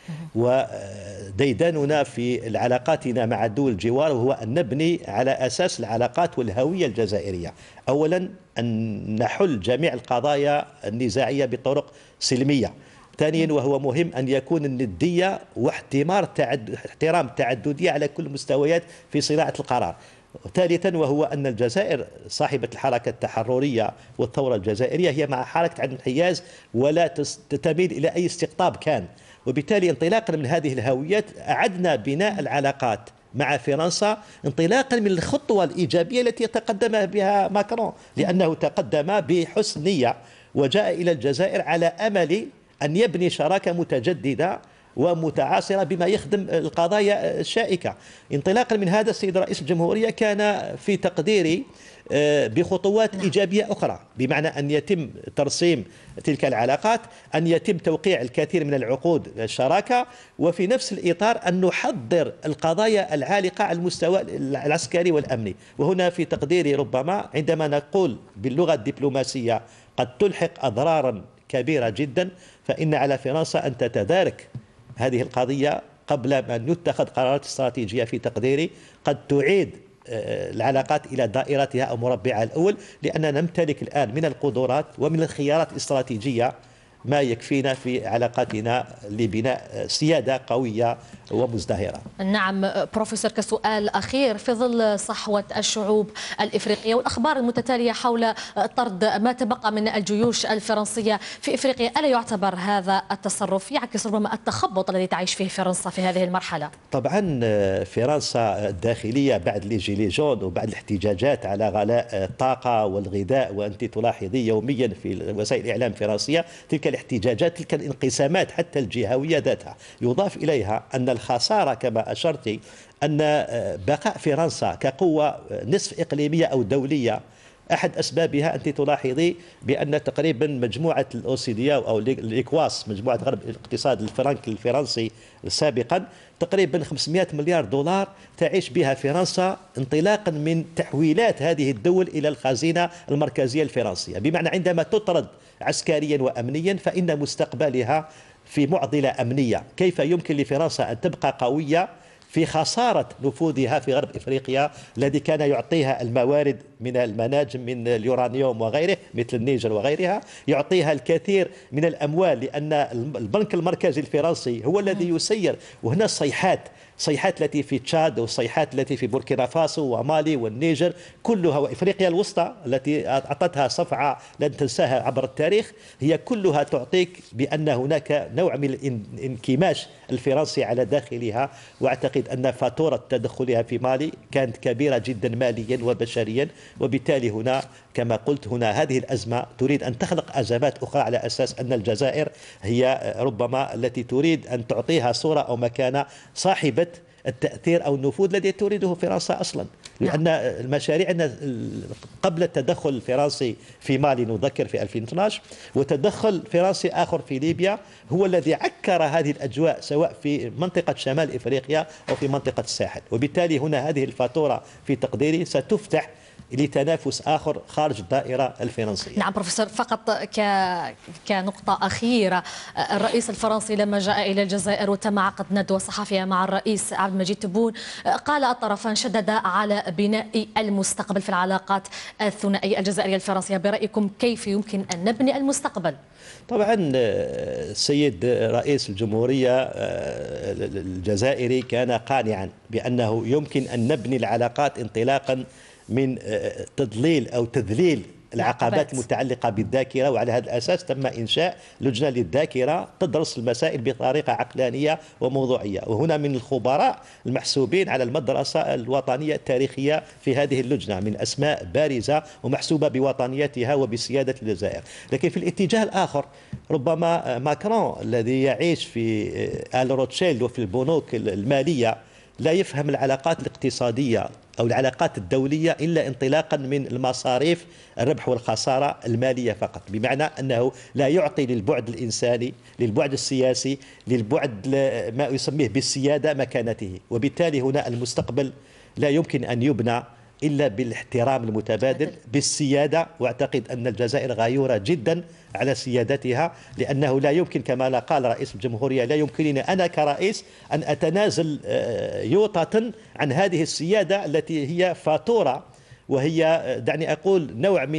وديداننا في علاقاتنا مع دول الجوار وهو أن نبني على أساس العلاقات والهوية الجزائرية. أولا أن نحل جميع القضايا النزاعية بطرق سلمية. ثانيا وهو مهم أن يكون الندية واحتمار تعد... احترام التعددية على كل المستويات في صناعة القرار. ثالثا وهو أن الجزائر صاحبة الحركة التحررية والثورة الجزائرية هي مع حركة عدم الحياز ولا تميل إلى أي استقطاب كان، وبالتالي انطلاقا من هذه الهويات أعدنا بناء العلاقات مع فرنسا انطلاقا من الخطوة الإيجابية التي تقدم بها ماكرون، لأنه تقدم بحسن نية وجاء إلى الجزائر على أمل أن يبني شراكة متجددة ومتعاصرة بما يخدم القضايا الشائكة. انطلاقا من هذا السيد رئيس الجمهورية كان في تقديري بخطوات إيجابية أخرى، بمعنى أن يتم ترسيم تلك العلاقات، أن يتم توقيع الكثير من العقود الشراكة، وفي نفس الإطار أن نحضر القضايا العالقة على المستوى العسكري والأمني. وهنا في تقديري ربما عندما نقول باللغة الدبلوماسية قد تلحق أضرارا كبيرة جدا، فإن على فرنسا أن تتدارك هذه القضية قبل أن يتخذ قرارات استراتيجية في تقديري قد تعيد العلاقات إلى دائرتها أو مربعها الأول، لأننا نمتلك الآن من القدرات ومن الخيارات الاستراتيجية ما يكفينا في علاقاتنا لبناء سيادة قوية ومزدهرة. نعم بروفيسور، كسؤال أخير في ظل صحوة الشعوب الإفريقية والأخبار المتتالية حول طرد ما تبقى من الجيوش الفرنسية في إفريقيا، ألا يعتبر هذا التصرف يعكس ربما التخبط الذي تعيش فيه فرنسا في هذه المرحلة؟ طبعا فرنسا الداخلية بعد لي جيلي جون وبعد الاحتجاجات على غلاء الطاقة والغذاء، وأنت تلاحظي يوميا في وسائل الإعلام الفرنسية تلك الاحتجاجات، تلك الانقسامات حتى الجهوية ذاتها. يضاف إليها أن الخسارة كما أشرت، أن بقاء فرنسا كقوة نصف إقليمية أو دولية أحد أسبابها أنت تلاحظي بأن تقريبا مجموعة الأوسيديا أو الإكواس، مجموعة غرب الاقتصاد الفرنك الفرنسي سابقا، تقريبا خمسمائة مليار دولار تعيش بها فرنسا انطلاقا من تحويلات هذه الدول إلى الخزينة المركزية الفرنسية. بمعنى عندما تطرد عسكريا وأمنيا فإن مستقبلها في معضلة أمنية. كيف يمكن لفرنسا أن تبقى قوية في خسارة نفوذها في غرب إفريقيا الذي كان يعطيها الموارد من المناجم من اليورانيوم وغيره مثل النيجر وغيرها، يعطيها الكثير من الأموال لأن البنك المركزي الفرنسي هو الذي يسير. وهنا الصيحات صيحات التي في تشاد والصيحات التي في بوركينا فاسو ومالي والنيجر كلها، وإفريقيا الوسطى التي أعطتها صفعة لن تنساها عبر التاريخ، هي كلها تعطيك بأن هناك نوع من الانكماش الفرنسي على داخلها. وأعتقد أن فاتورة تدخلها في مالي كانت كبيرة جدا ماليا وبشريا، وبالتالي هنا كما قلت هنا هذه الأزمة تريد أن تخلق أزمات أخرى على أساس أن الجزائر هي ربما التي تريد أن تعطيها صورة أو مكانة صاحبة التأثير أو النفوذ الذي تريده فرنسا أصلا. لأن المشاريع قبل التدخل الفرنسي في مالي نذكر في ألفين واثني عشر وتدخل فرنسي آخر في ليبيا هو الذي عكر هذه الأجواء سواء في منطقة شمال إفريقيا أو في منطقة الساحل. وبالتالي هنا هذه الفاتورة في تقديري ستفتح لتنافس آخر خارج الدائرة الفرنسية. نعم بروفيسور، فقط ك... كنقطة أخيرة، الرئيس الفرنسي لما جاء إلى الجزائر وتم عقد ندوة صحفية مع الرئيس عبد المجيد تبون قال الطرفان شددا على بناء المستقبل في العلاقات الثنائية الجزائرية الفرنسية. برأيكم كيف يمكن أن نبني المستقبل؟ طبعا السيد رئيس الجمهورية الجزائري كان قانعا بأنه يمكن أن نبني العلاقات انطلاقا من تضليل أو تذليل العقبات المتعلقة بالذاكرة، وعلى هذا الأساس تم إنشاء لجنة للذاكرة تدرس المسائل بطريقة عقلانية وموضوعية. وهنا من الخبراء المحسوبين على المدرسة الوطنية التاريخية في هذه اللجنة من أسماء بارزة ومحسوبة بوطنيتها وبسيادة الجزائر. لكن في الاتجاه الآخر ربما ماكرون الذي يعيش في آل روتشيلد وفي البنوك المالية لا يفهم العلاقات الاقتصادية أو العلاقات الدولية إلا انطلاقا من المصاريف الربح والخسارة المالية فقط، بمعنى أنه لا يعطي للبعد الإنساني، للبعد السياسي، للبعد ما يسميه بالسيادة مكانته. وبالتالي هنا المستقبل لا يمكن أن يبنى إلا بالاحترام المتبادل بالسيادة. وأعتقد أن الجزائر غيورة جدا على سيادتها، لأنه لا يمكن كما قال رئيس الجمهورية لا يمكنني أنا كرئيس أن أتنازل يوطة عن هذه السيادة التي هي فاتورة وهي دعني أقول نوع من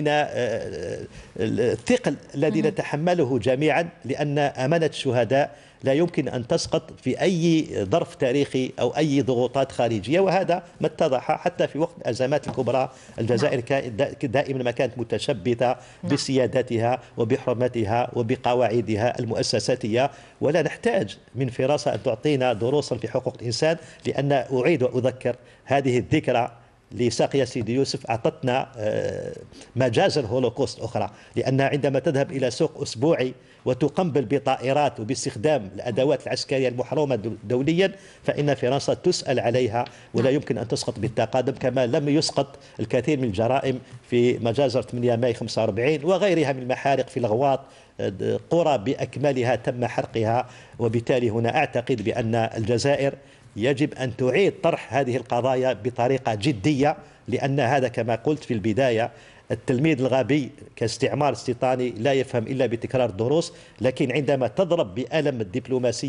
الثقل الذي نتحمله جميعا، لأن أمانة الشهداء لا يمكن أن تسقط في أي ظرف تاريخي أو أي ضغوطات خارجية. وهذا ما اتضح حتى في وقت الأزمات الكبرى. الجزائر دائما ما كانت متشبثة بسيادتها وبحرمتها وبقواعدها المؤسساتية، ولا نحتاج من فرنسا أن تعطينا دروسا في حقوق الإنسان، لأن أعيد وأذكر هذه الذكرى لساقية سيدي يوسف أعطتنا مجازر هولوكوست أخرى. لأن عندما تذهب إلى سوق أسبوعي وتقنبل بطائرات وباستخدام الأدوات العسكرية المحرومة دوليا فإن فرنسا تسأل عليها، ولا يمكن أن تسقط بالتقادم كما لم يسقط الكثير من الجرائم في مجازر ثمانية ماي خمسة وأربعين وغيرها من المحارق في الغواط، قرى بأكملها تم حرقها. وبالتالي هنا أعتقد بأن الجزائر يجب أن تعيد طرح هذه القضايا بطريقة جدية، لأن هذا كما قلت في البداية التلميذ الغبي كاستعمار استيطاني لا يفهم إلا بتكرار الدروس، لكن عندما تضرب بألم الدبلوماسية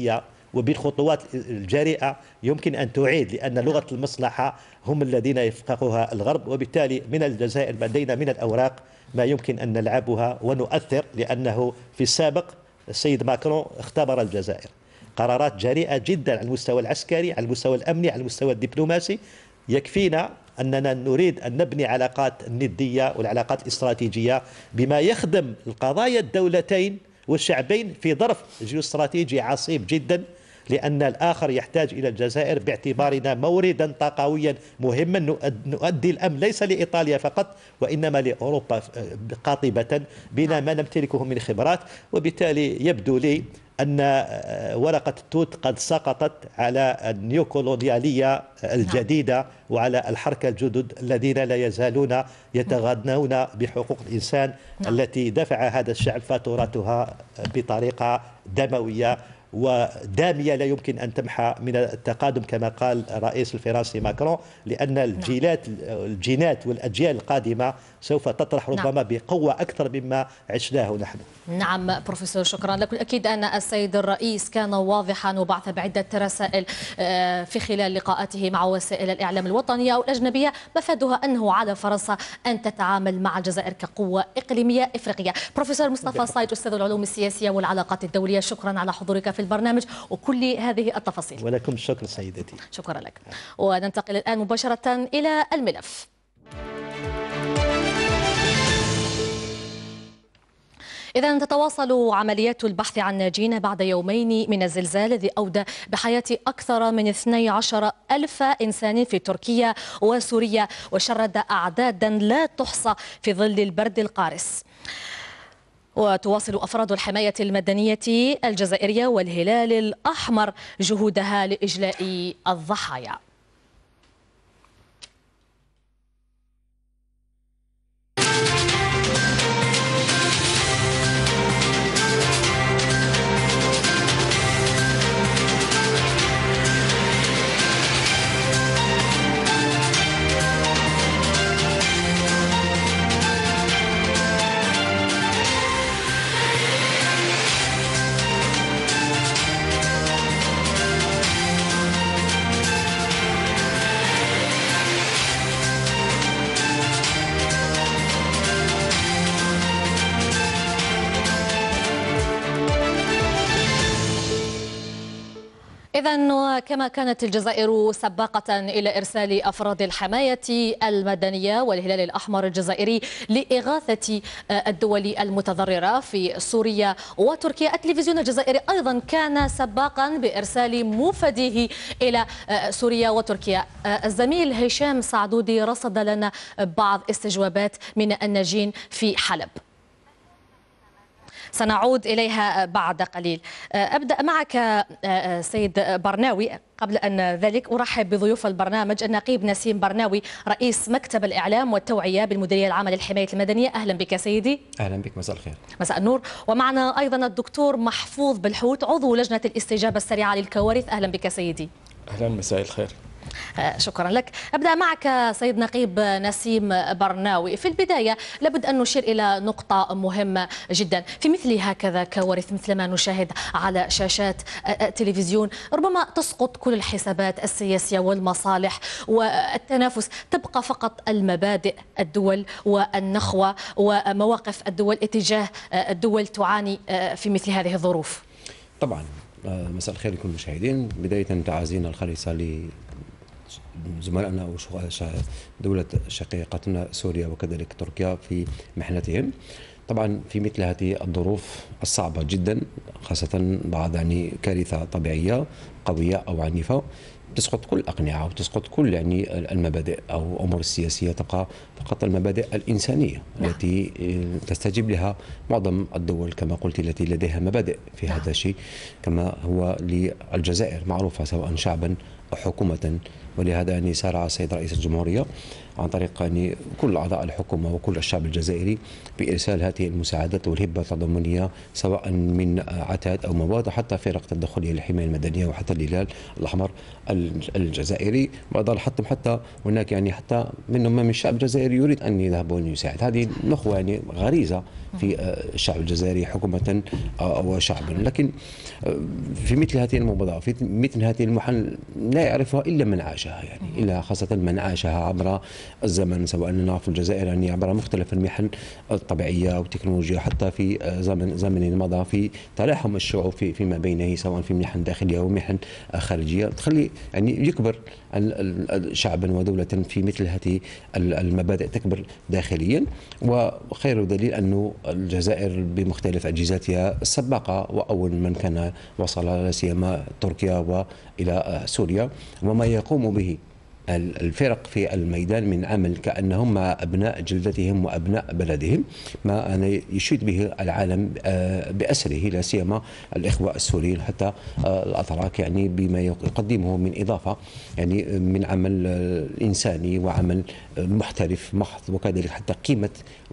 وبالخطوات الجريئة يمكن أن تعيد، لأن لغة المصلحة هم الذين يفقهها الغرب، وبالتالي من الجزائر لدينا من الأوراق ما يمكن أن نلعبها ونؤثر، لأنه في السابق السيد ماكرون اختبر الجزائر قرارات جريئة جدا على المستوى العسكري، على المستوى الأمني، على المستوى الدبلوماسي. يكفينا أننا نريد أن نبني علاقات الندية والعلاقات الاستراتيجية بما يخدم القضايا الدولتين والشعبين في ظرف جيوستراتيجي عصيب جدا، لأن الآخر يحتاج إلى الجزائر باعتبارنا موردا طاقويا مهما نؤدي الأمن ليس لإيطاليا فقط وإنما لأوروبا قاطبة بنا ما نمتلكه من خبرات. وبالتالي يبدو لي أن ورقة التوت قد سقطت على النيوكولونيالية الجديدة وعلى الحركة الجدد الذين لا يزالون يتغنون بحقوق الإنسان التي دفع هذا الشعب فاتورتها بطريقة دموية ودامية لا يمكن أن تمحى من التقادم كما قال الرئيس الفرنسي ماكرون، لأن الجيلات الجينات والأجيال القادمة سوف تطرح ربما بقوة أكثر مما عشناه نحن. نعم بروفيسور، شكرا لكم. أكيد أن السيد الرئيس كان واضحا وبعث بعدة رسائل في خلال لقاءاته مع وسائل الإعلام الوطنية أو الأجنبية مفادها أنه على فرنسا أن تتعامل مع الجزائر كقوة إقليمية إفريقية. بروفيسور مصطفى صايد أستاذ العلوم السياسية والعلاقات الدولية، شكرا على حضورك في البرنامج وكل هذه التفاصيل. ولكم الشكر سيدتي. شكرا لك. وننتقل الآن مباشرة إلى الملف. إذا تتواصل عمليات البحث عن ناجين بعد يومين من الزلزال الذي أودى بحياة أكثر من اثني عشر ألف إنسان في تركيا وسوريا وشرد أعدادا لا تحصى في ظل البرد القارس. وتواصل أفراد الحماية المدنية الجزائرية والهلال الأحمر جهودها لإجلاء الضحايا. إذن وكما كانت الجزائر سباقة إلى إرسال أفراد الحماية المدنية والهلال الأحمر الجزائري لإغاثة الدول المتضررة في سوريا وتركيا، التلفزيون الجزائري أيضا كان سباقا بإرسال مفديه إلى سوريا وتركيا. الزميل هشام سعدودي رصد لنا بعض استجوابات من الناجين في حلب، سنعود إليها بعد قليل. أبدأ معك سيد برناوي. قبل أن ذلك أرحب بضيوف البرنامج النقيب نسيم برناوي رئيس مكتب الإعلام والتوعية بالمديرية العامة للحماية المدنية. أهلا بك سيدي. أهلا بك، مساء الخير. مساء النور. ومعنا أيضا الدكتور محفوظ بالحوت عضو لجنة الاستجابة السريعة للكوارث. أهلا بك سيدي. أهلا، مساء الخير. شكرا لك. أبدأ معك سيد نقيب نسيم برناوي. في البداية لابد أن نشير إلى نقطة مهمة جدا في مثل هكذا كوارث مثل ما نشاهد على شاشات التلفزيون، ربما تسقط كل الحسابات السياسية والمصالح والتنافس، تبقى فقط المبادئ الدول والنخوة ومواقف الدول اتجاه الدول تعاني في مثل هذه الظروف. طبعا مساء الخير لكل المشاهدين. بداية تعازينا الخالصة ل زملائنا ودولة شقيقتنا سوريا وكذلك تركيا في محنتهم. طبعا في مثل هذه الظروف الصعبة جدا، خاصة بعد يعني كارثة طبيعية قوية أو عنيفة، تسقط كل الأقنعة وتسقط كل يعني المبادئ أو الأمور السياسية، تبقى فقط المبادئ الإنسانية التي تستجيب لها معظم الدول كما قلت التي لديها مبادئ في هذا الشيء، كما هو للجزائر معروفة سواء شعبا أو حكومة. ولهذا يعني سارع السيد رئيس الجمهورية عن طريق يعني كل أعضاء الحكومة وكل الشعب الجزائري بإرسال هذه المساعدات والهبة التضامنية سواء من عتاد أو مواد، حتى فرق التدخلية للحماية المدنية وحتى الهلال الأحمر الجزائري، بعض الحطم حتى هناك يعني حتى منهم من الشعب الجزائري يريد أن يذهب ويساعد. هذه نخوة يعني غريزة في الشعب الجزائري حكومة أو شعبا، لكن في مثل هذه المبادرة في مثل هذه المحن لا يعرفها إلا من عاشها، يعني إلا خاصة من عاشها عبر الزمن، سواء أننا في الجزائر يعني عبر مختلف المحن الطبيعية والتكنولوجيا، حتى في زمن زمن مضى في تلاحم الشعوب في فيما بينه، سواء في محن داخلية ومحن خارجية، تخلي يعني يكبر شعبا ودولة في مثل هذه المبادئ، تكبر داخليا. وخير دليل أنه الجزائر بمختلف أجهزتها السباقة وأول من كان وصل لا سيما تركيا وإلى سوريا، وما يقوم به الفرق في الميدان من عمل كأنهم مع أبناء جلدتهم وأبناء بلدهم، ما أنا يشيد به العالم بأسره، لا سيما الإخوة السوريين حتى الأتراك، يعني بما يقدمه من إضافة يعني من عمل إنساني وعمل محترف محض، وكذلك حتى قيمة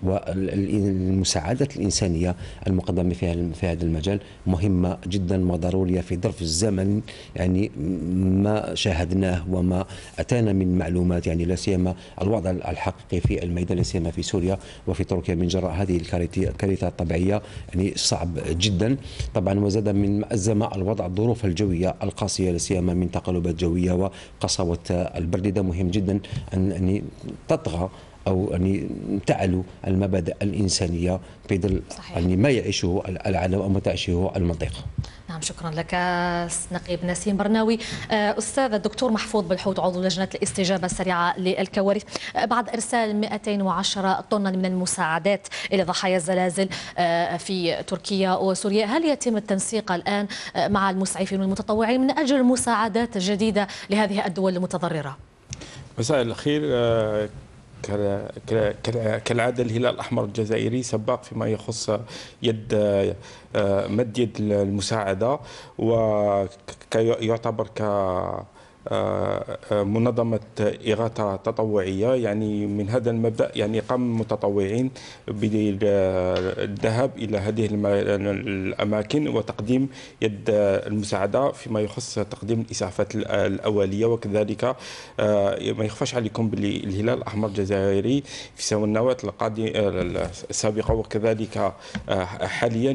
والمساعدات الإنسانية المقدمة في في هذا المجال مهمة جدا وضرورية في ظرف الزمن يعني ما شاهدناه وما أتانا من معلومات، يعني لا سيما الوضع الحقيقي في الميدان، لا سيما في سوريا وفي تركيا من جراء هذه الكارثة الطبيعية يعني صعب جدا. طبعا وزاد من أزمة الوضع الظروف الجوية القاسية، لا سيما من تقلبات جوية وقسوة البرد. ده مهم جدا أن يعني تطغى أو يعني تعلو المبادئ الإنسانية في ظل يعني ما يعيشه العالم أو ما تعيشه المنطقة. نعم، شكرا لك نقيب نسيم برناوي. أستاذ الدكتور محفوظ بالحوت عضو لجنة الاستجابة السريعة للكوارث، بعد إرسال مئتين وعشرة طنا من المساعدات إلى ضحايا الزلازل في تركيا وسوريا، هل يتم التنسيق الآن مع المسعفين والمتطوعين من أجل مساعدات جديدة لهذه الدول المتضررة؟ مساء الخير. كالعادة الهلال الأحمر الجزائري سباق فيما يخص يد مد يد المساعدة، ويعتبر ك منظمة إغاثة تطوعية. يعني من هذا المبدأ يعني قام المتطوعين بالذهاب إلى هذه الأماكن وتقديم يد المساعدة فيما يخص تقديم الإسعافات الأولية. وكذلك ما يخفاش عليكم باللي الهلال الأحمر الجزائري في سنوات السابقة وكذلك حاليا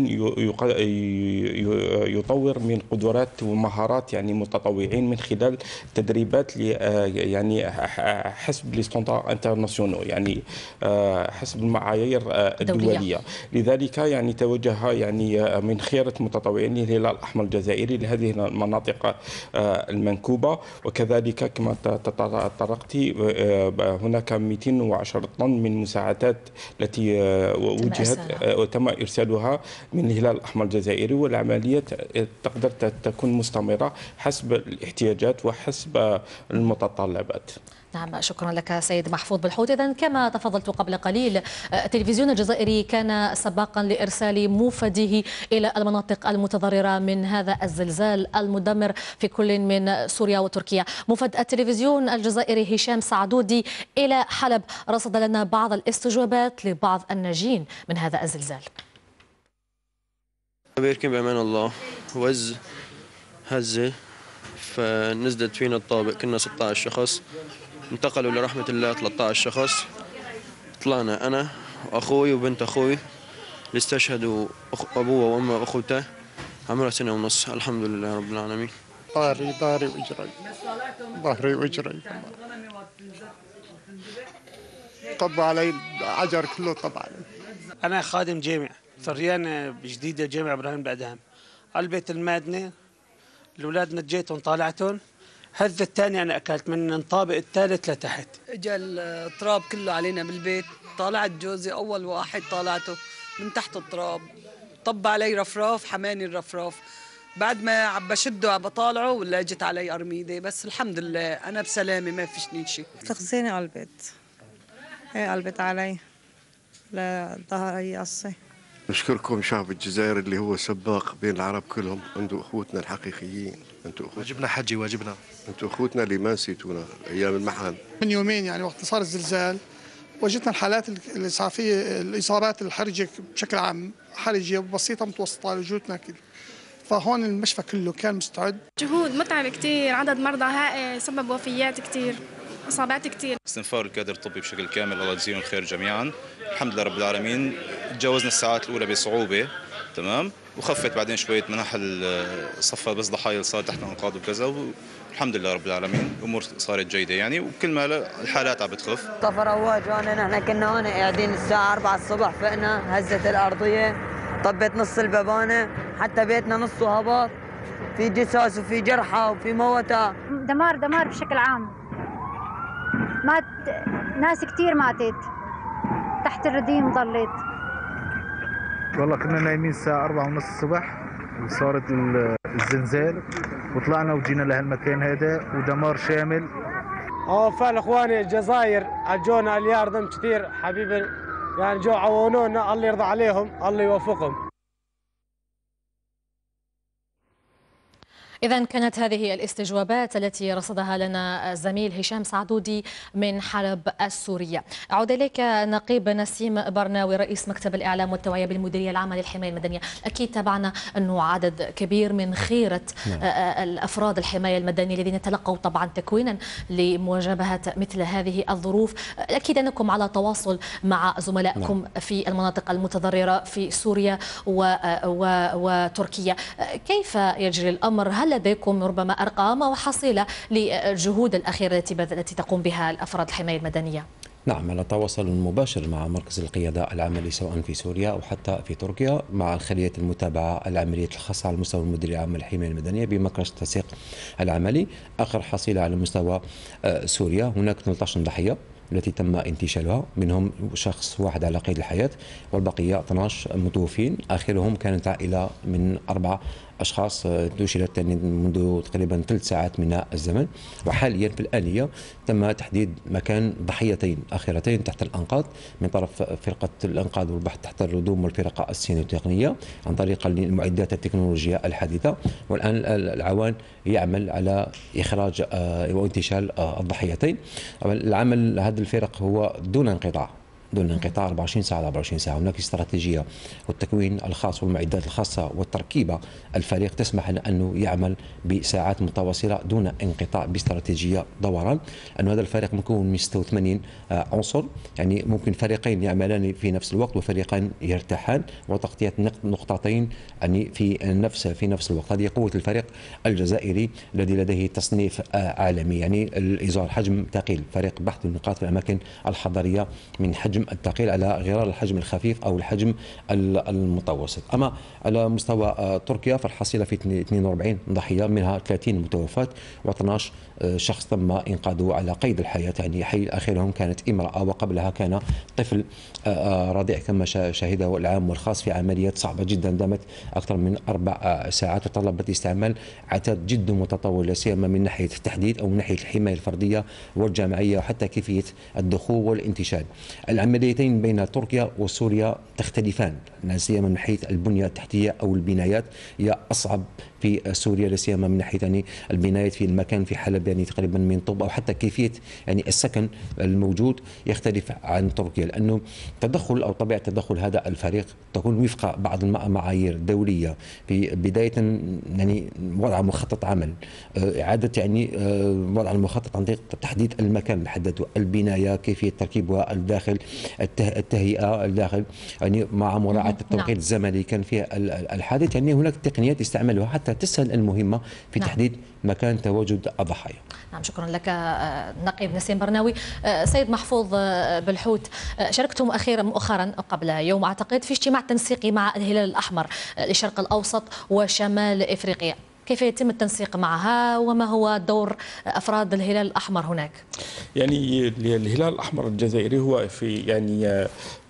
يطور من قدرات ومهارات يعني متطوعين من خلال تدريبات يعني حسب لي ستاندار انترناسيونال، يعني حسب المعايير الدوليه. لذلك يعني توجه يعني من خيره متطوعين الهلال الاحمر الجزائري لهذه المناطق المنكوبه. وكذلك كما تطرقت هناك مئتين وعشرة طن من مساعدات التي وجهت وتم ارسالها من الهلال الاحمر الجزائري، والعمليه تقدر تكون مستمره حسب الاحتياجات وحسب المتطلبات. نعم، شكرا لك سيد محفوظ بالحوت. إذن كما تفضلت قبل قليل، التلفزيون الجزائري كان سباقا لإرسال موفده إلى المناطق المتضررة من هذا الزلزال المدمر في كل من سوريا وتركيا. موفد التلفزيون الجزائري هشام سعدودي إلى حلب رصد لنا بعض الاستجوابات لبعض الناجين من هذا الزلزال. بيركن بأمان الله وز هزة فنزلت فينا الطابق، كنا ستة عشر شخص، انتقلوا لرحمة الله ثلاثة عشر شخص. طلعنا أنا وأخوي وبنت أخوي اللي استشهدوا أبوه وأمه وأخوته، عمرها سنة ونص، الحمد لله رب العالمين. ظهري ظهري وإجري ظهري وإجري طب علي عجر كله طب علي. أنا خادم جامع فريان بجديدة جامع إبراهيم بعدهم، البيت المادنة الأولاد نجيتهم طالعتهم، هذا الثاني أنا أكلت من الطابق الثالث لتحت. اجى التراب كله علينا بالبيت، طالعت جوزي أول واحد طالعته من تحت التراب، طب علي رفراف حماني الرفراف، بعد ما عم بشده عم بطالعه ولا اجت علي أرميدة، بس الحمد لله أنا بسلامة ما فيش شيء. تخزيني على البيت، ايه على البيت علي لا ظهر أي قصة. نشكركم شعب الجزائر اللي هو سباق بين العرب كلهم، انتم اخوتنا الحقيقيين، انتم اخوتنا واجبنا حجي واجبنا، انتم اخوتنا اللي ما نسيتونا ايام المحن. من يومين يعني وقت صار الزلزال وجدنا الحالات الاسعافيه، الاصابات الحرجه بشكل عام حرجه بسيطه متوسطه لجوتنا كده، فهون المشفى كله كان مستعد. جهود متعب كثير، عدد مرضى هائل، سبب وفيات كثير، إصابات كثير. استنفار الكادر الطبي بشكل كامل، الله يجزيهم الخير جميعا. الحمد لله رب العالمين، تجاوزنا الساعات الأولى بصعوبة، تمام، وخفت بعدين شوية مناحل، صفى بس ضحايا صار تحت أنقاض وكذا، والحمد لله رب العالمين الأمور صارت جيدة يعني، وكل ما الحالات عم بتخف. طفى رواج هون، نحن كنا هون قاعدين الساعة أربعة الصبح، فقنا هزت الأرضية، طبت نص الببانة، حتى بيتنا نصه هبط، في جثث وفي جرحى وفي موتى. دمار دمار بشكل عام، مات ناس كثير، ماتت تحت الرديم ضلت. والله كنا نايمين الساعة أربعة ونص الصبح وصارت الزلزال، وطلعنا وجينا لهالمكان هذا، ودمار شامل. اه فعلا اخواني الجزائر اجونا الياردم كثير حبيبي، يعني جو عاونونا، الله يرضى عليهم، الله يوفقهم. إذا كانت هذه الاستجوابات التي رصدها لنا الزميل هشام سعدودي من حلب السورية. أعود إليك نقيب نسيم برناوي، رئيس مكتب الإعلام والتوعية بالمديرية العامة للحماية المدنية. أكيد تابعنا أنه عدد كبير من خيرة الأفراد الحماية المدنية الذين تلقوا طبعا تكوينا لمواجهة مثل هذه الظروف. أكيد أنكم على تواصل مع زملائكم في المناطق المتضررة في سوريا و و وتركيا. كيف يجري الأمر؟ هل لديكم ربما أرقام أو حصيلة للجهود الأخيرة التي التي تقوم بها الأفراد الحماية المدنية؟ نعم، على تواصل مباشر مع مركز القيادة العملي سواء في سوريا أو حتى في تركيا، مع خلية المتابعة العملية الخاصة على مستوى المديرية العامة للحماية المدنية بمركز التنسيق العملي. آخر حصيلة على مستوى سوريا، هناك ثلاثة عشر ضحية التي تم انتشالها، منهم شخص واحد على قيد الحياة، والبقية اثني عشر متوفين، آخرهم كانت عائلة من أربع أشخاص انتشلت منذ تقريبا ثلاث ساعات من الزمن. وحاليا في الآلية تم تحديد مكان ضحيتين آخرتين تحت الأنقاض من طرف فرقة الإنقاذ والبحث تحت الردوم والفرقة السينوتقنية عن طريق المعدات التكنولوجية الحديثة. والآن العوان يعمل على إخراج وانتشال الضحيتين. العمل هذه الفرق هو دون انقطاع دون انقطاع أربعة وعشرين ساعة أربعة وعشرين ساعة. هناك استراتيجية والتكوين الخاص والمعدات الخاصة والتركيبة الفريق تسمح له أنه يعمل بساعات متواصلة دون انقطاع باستراتيجية دوران. أن هذا الفريق مكون من ستة وثمانين عنصر، يعني ممكن فريقين يعملان في نفس الوقت وفريقان يرتاحان وتغطية نقطتين يعني في نفس في نفس الوقت. هذه قوة الفريق الجزائري الذي لديه تصنيف عالمي، يعني الإزار حجم ثقيل، فريق بحث والنقاط في الأماكن الحضرية من حجم الثقيل على غرار الحجم الخفيف أو الحجم المتوسط. أما على مستوى تركيا فالحصيلة في اثنين وأربعين ضحية، منها ثلاثين متوفاة واثني عشر شخص تم إنقاذه على قيد الحياة، يعني حي آخرهم كانت امرأة وقبلها كان طفل رضيع كما شاهده العام والخاص في عمليات صعبة جدا دامت أكثر من أربع ساعات وطلبت استعمال عتاد جدا متطور، لا سيما من ناحية التحديد أو من ناحية الحماية الفردية والجماعية وحتى كيفية الدخول والانتشال. العمليتين بين تركيا وسوريا تختلفان، لا سيما من حيث البنية التحتية أو البنايات هي أصعب في سوريا، لا سيما من ناحية يعني البنايات في المكان في حلب يعني تقريبا من طوب، أو حتى كيفية يعني السكن الموجود يختلف عن تركيا، لأنه تدخل أو طبيعة تدخل هذا الفريق تكون وفق بعض المعايير الدولية، في بداية يعني وضع مخطط عمل، إعادة يعني وضع المخطط عن طريق تحديد المكان الحدد، البناية كيفية تركيبها الداخل، التهيئة الداخل، يعني مع مراعاة التوقيت الزمني كان فيها الحادث. يعني هناك تقنيات استعملوها حتى تسهل المهمة في تحديد مكان تواجد الضحايا. نعم، شكرا لك نقيب نسيم برناوي. سيد محفوظ بالحوت، شاركتم أخيرا مؤخرا قبل يوم أعتقد في اجتماع تنسيقي مع الهلال الأحمر للشرق الأوسط وشمال إفريقيا، كيف يتم التنسيق معها وما هو دور أفراد الهلال الأحمر هناك؟ يعني الهلال الأحمر الجزائري هو في يعني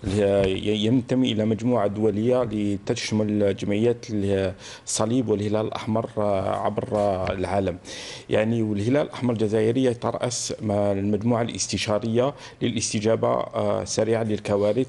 ينتمي إلى مجموعة دولية لتشمل جمعيات الصليب والهلال الأحمر عبر العالم. يعني والهلال الأحمر الجزائري يترأس المجموعة الاستشارية للاستجابة سريعة للكوارث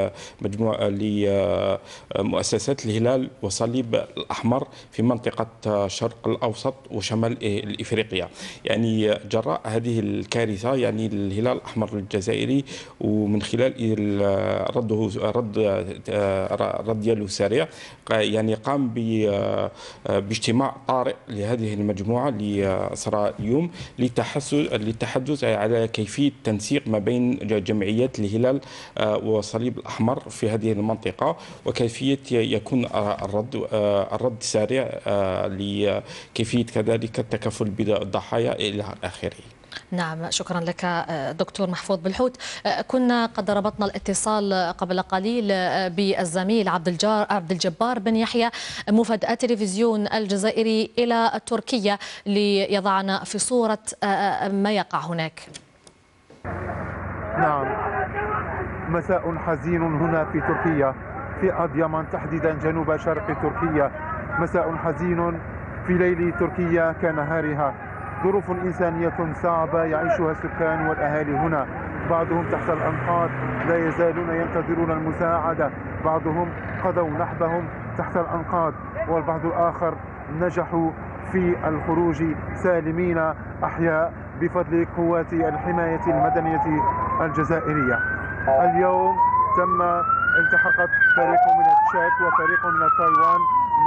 لمجموعة لمؤسسات الهلال والصليب الأحمر في منطقة الشرق الأوسط وشمال إفريقيا. يعني جراء هذه الكارثة يعني الهلال الأحمر الجزائري ومن خلال رده رد رد ديالو سريع يعني قام باجتماع طارئ لهذه المجموعة اللي صار اليوم للتحدث على كيفية تنسيق ما بين جمعيات الهلال والصليب الأحمر في هذه المنطقة وكيفية يكون الرد الرد سريع لكيفية كذلك التكفل بالضحايا إلى آخره. نعم، شكرا لك دكتور محفوظ بالحوت. كنا قد ربطنا الاتصال قبل قليل بالزميل عبد الجار عبد الجبار بن يحيى موفد التلفزيون الجزائري إلى تركيا ليضعنا في صورة ما يقع هناك. نعم، مساء حزين هنا في تركيا، في أديمان تحديدا جنوب شرق تركيا. مساء حزين في ليل تركيا كنهارها. ظروف إنسانية صعبة يعيشها السكان والأهالي هنا، بعضهم تحت الأنقاض لا يزالون ينتظرون المساعدة، بعضهم قضوا نحبهم تحت الأنقاض، والبعض الآخر نجحوا في الخروج سالمين أحياء بفضل قوات الحماية المدنية الجزائرية. اليوم تم التحقت فريق من التشاد وفريق من تايوان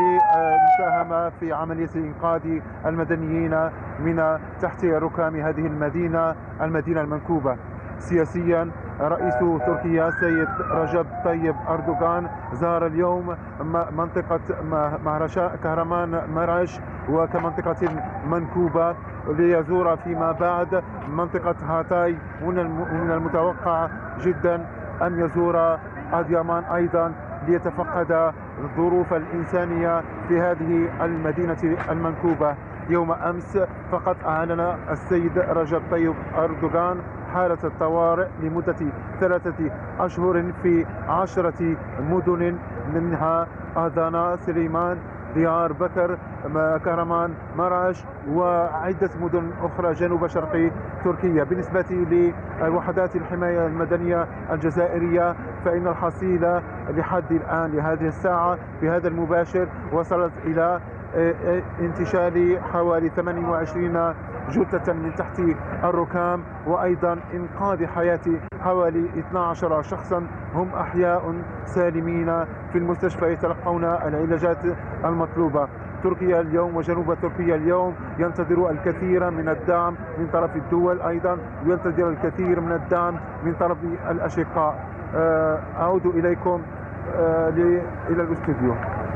للمساهمة في عملية إنقاذ المدنيين من تحت ركام هذه المدينة المدينة المنكوبة. سياسيا رئيس تركيا سيد رجب طيب أردوغان زار اليوم منطقة مهرشا كهرمان مرش وكمنطقة منكوبة ليزور فيما بعد منطقة هاتاي. من المتوقع جدا أن يزور أديمان أيضا ليتفقد الظروف الإنسانية في هذه المدينة المنكوبة. يوم أمس فقط أعلن السيد رجب طيب أردوغان حالة الطوارئ لمدة ثلاثة أشهر في عشرة مدن منها أدانا، سليمان، ديار بكر، كهرمان مرش وعدة مدن أخرى جنوب شرقي تركيا. بالنسبة لوحدات الحماية المدنية الجزائرية فإن الحصيلة لحد الآن لهذه الساعة في هذا المباشر وصلت إلى انتشال حوالي ثمانية وعشرين جثة من تحت الركام، وأيضا إنقاذ حياة حوالي اثني عشر شخصا هم أحياء سالمين في المستشفى يتلقون العلاجات المطلوبة. تركيا اليوم وجنوب تركيا اليوم ينتظر الكثير من الدعم من طرف الدول، أيضا ينتظر الكثير من الدعم من طرف الأشقاء. أعود إليكم إلى الاستوديو.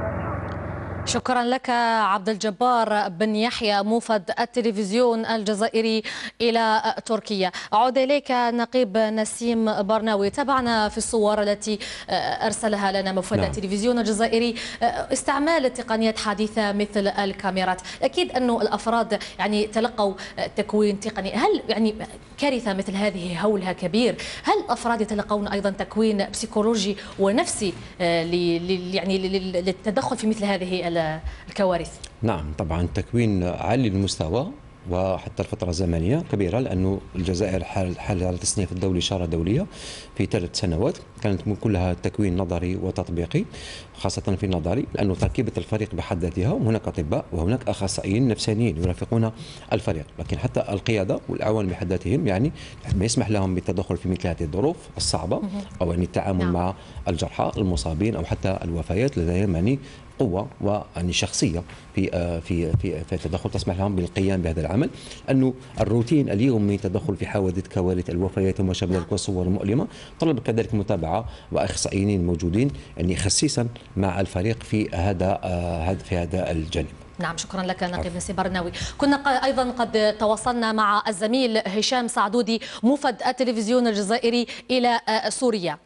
شكرا لك عبد الجبار بن يحيى موفد التلفزيون الجزائري إلى تركيا. أعود إليك نقيب نسيم برناوي. تابعنا في الصور التي أرسلها لنا موفد نعم. التلفزيون الجزائري استعمال التقنيات حديثة مثل الكاميرات. أكيد أنه الأفراد يعني تلقوا تكوين تقني، هل يعني كارثة مثل هذه هولها كبير، هل الأفراد يتلقون أيضا تكوين بسيكولوجي ونفسي يعني للتدخل في مثل هذه الكوارث؟ نعم طبعا تكوين عالي المستوى وحتى الفترة الزمنية كبيرة، لأنه الجزائر حال حال على تصنيف الدولي إشارة دولية في ثلاث سنوات كانت كلها تكوين نظري وتطبيقي، خاصة في النظري لأنه تركيبة الفريق بحد ذاتها وهناك أطباء وهناك أخصائيين نفسانيين يرافقون الفريق، لكن حتى القيادة والأعوان بحد ذاتهم يعني ما يسمح لهم بالتدخل في مثل هذه الظروف الصعبة أو يعني التعامل نعم. مع الجرحى المصابين أو حتى الوفيات، لديهم يعني قوة ويعني شخصية في في في في التدخل تسمح لهم بالقيام بهذا العمل، أنه الروتين اليومي تدخل في حوادث كوارث الوفيات وما شابه ذلك والصور المؤلمة طلب كذلك متابعة وأخصائيين موجودين يعني خصيصا مع الفريق في هذا في هذا الجانب. نعم شكرا لك نقيب نسيم برناوي. كنا أيضا قد تواصلنا مع الزميل هشام سعدودي موفد التلفزيون الجزائري إلى سوريا.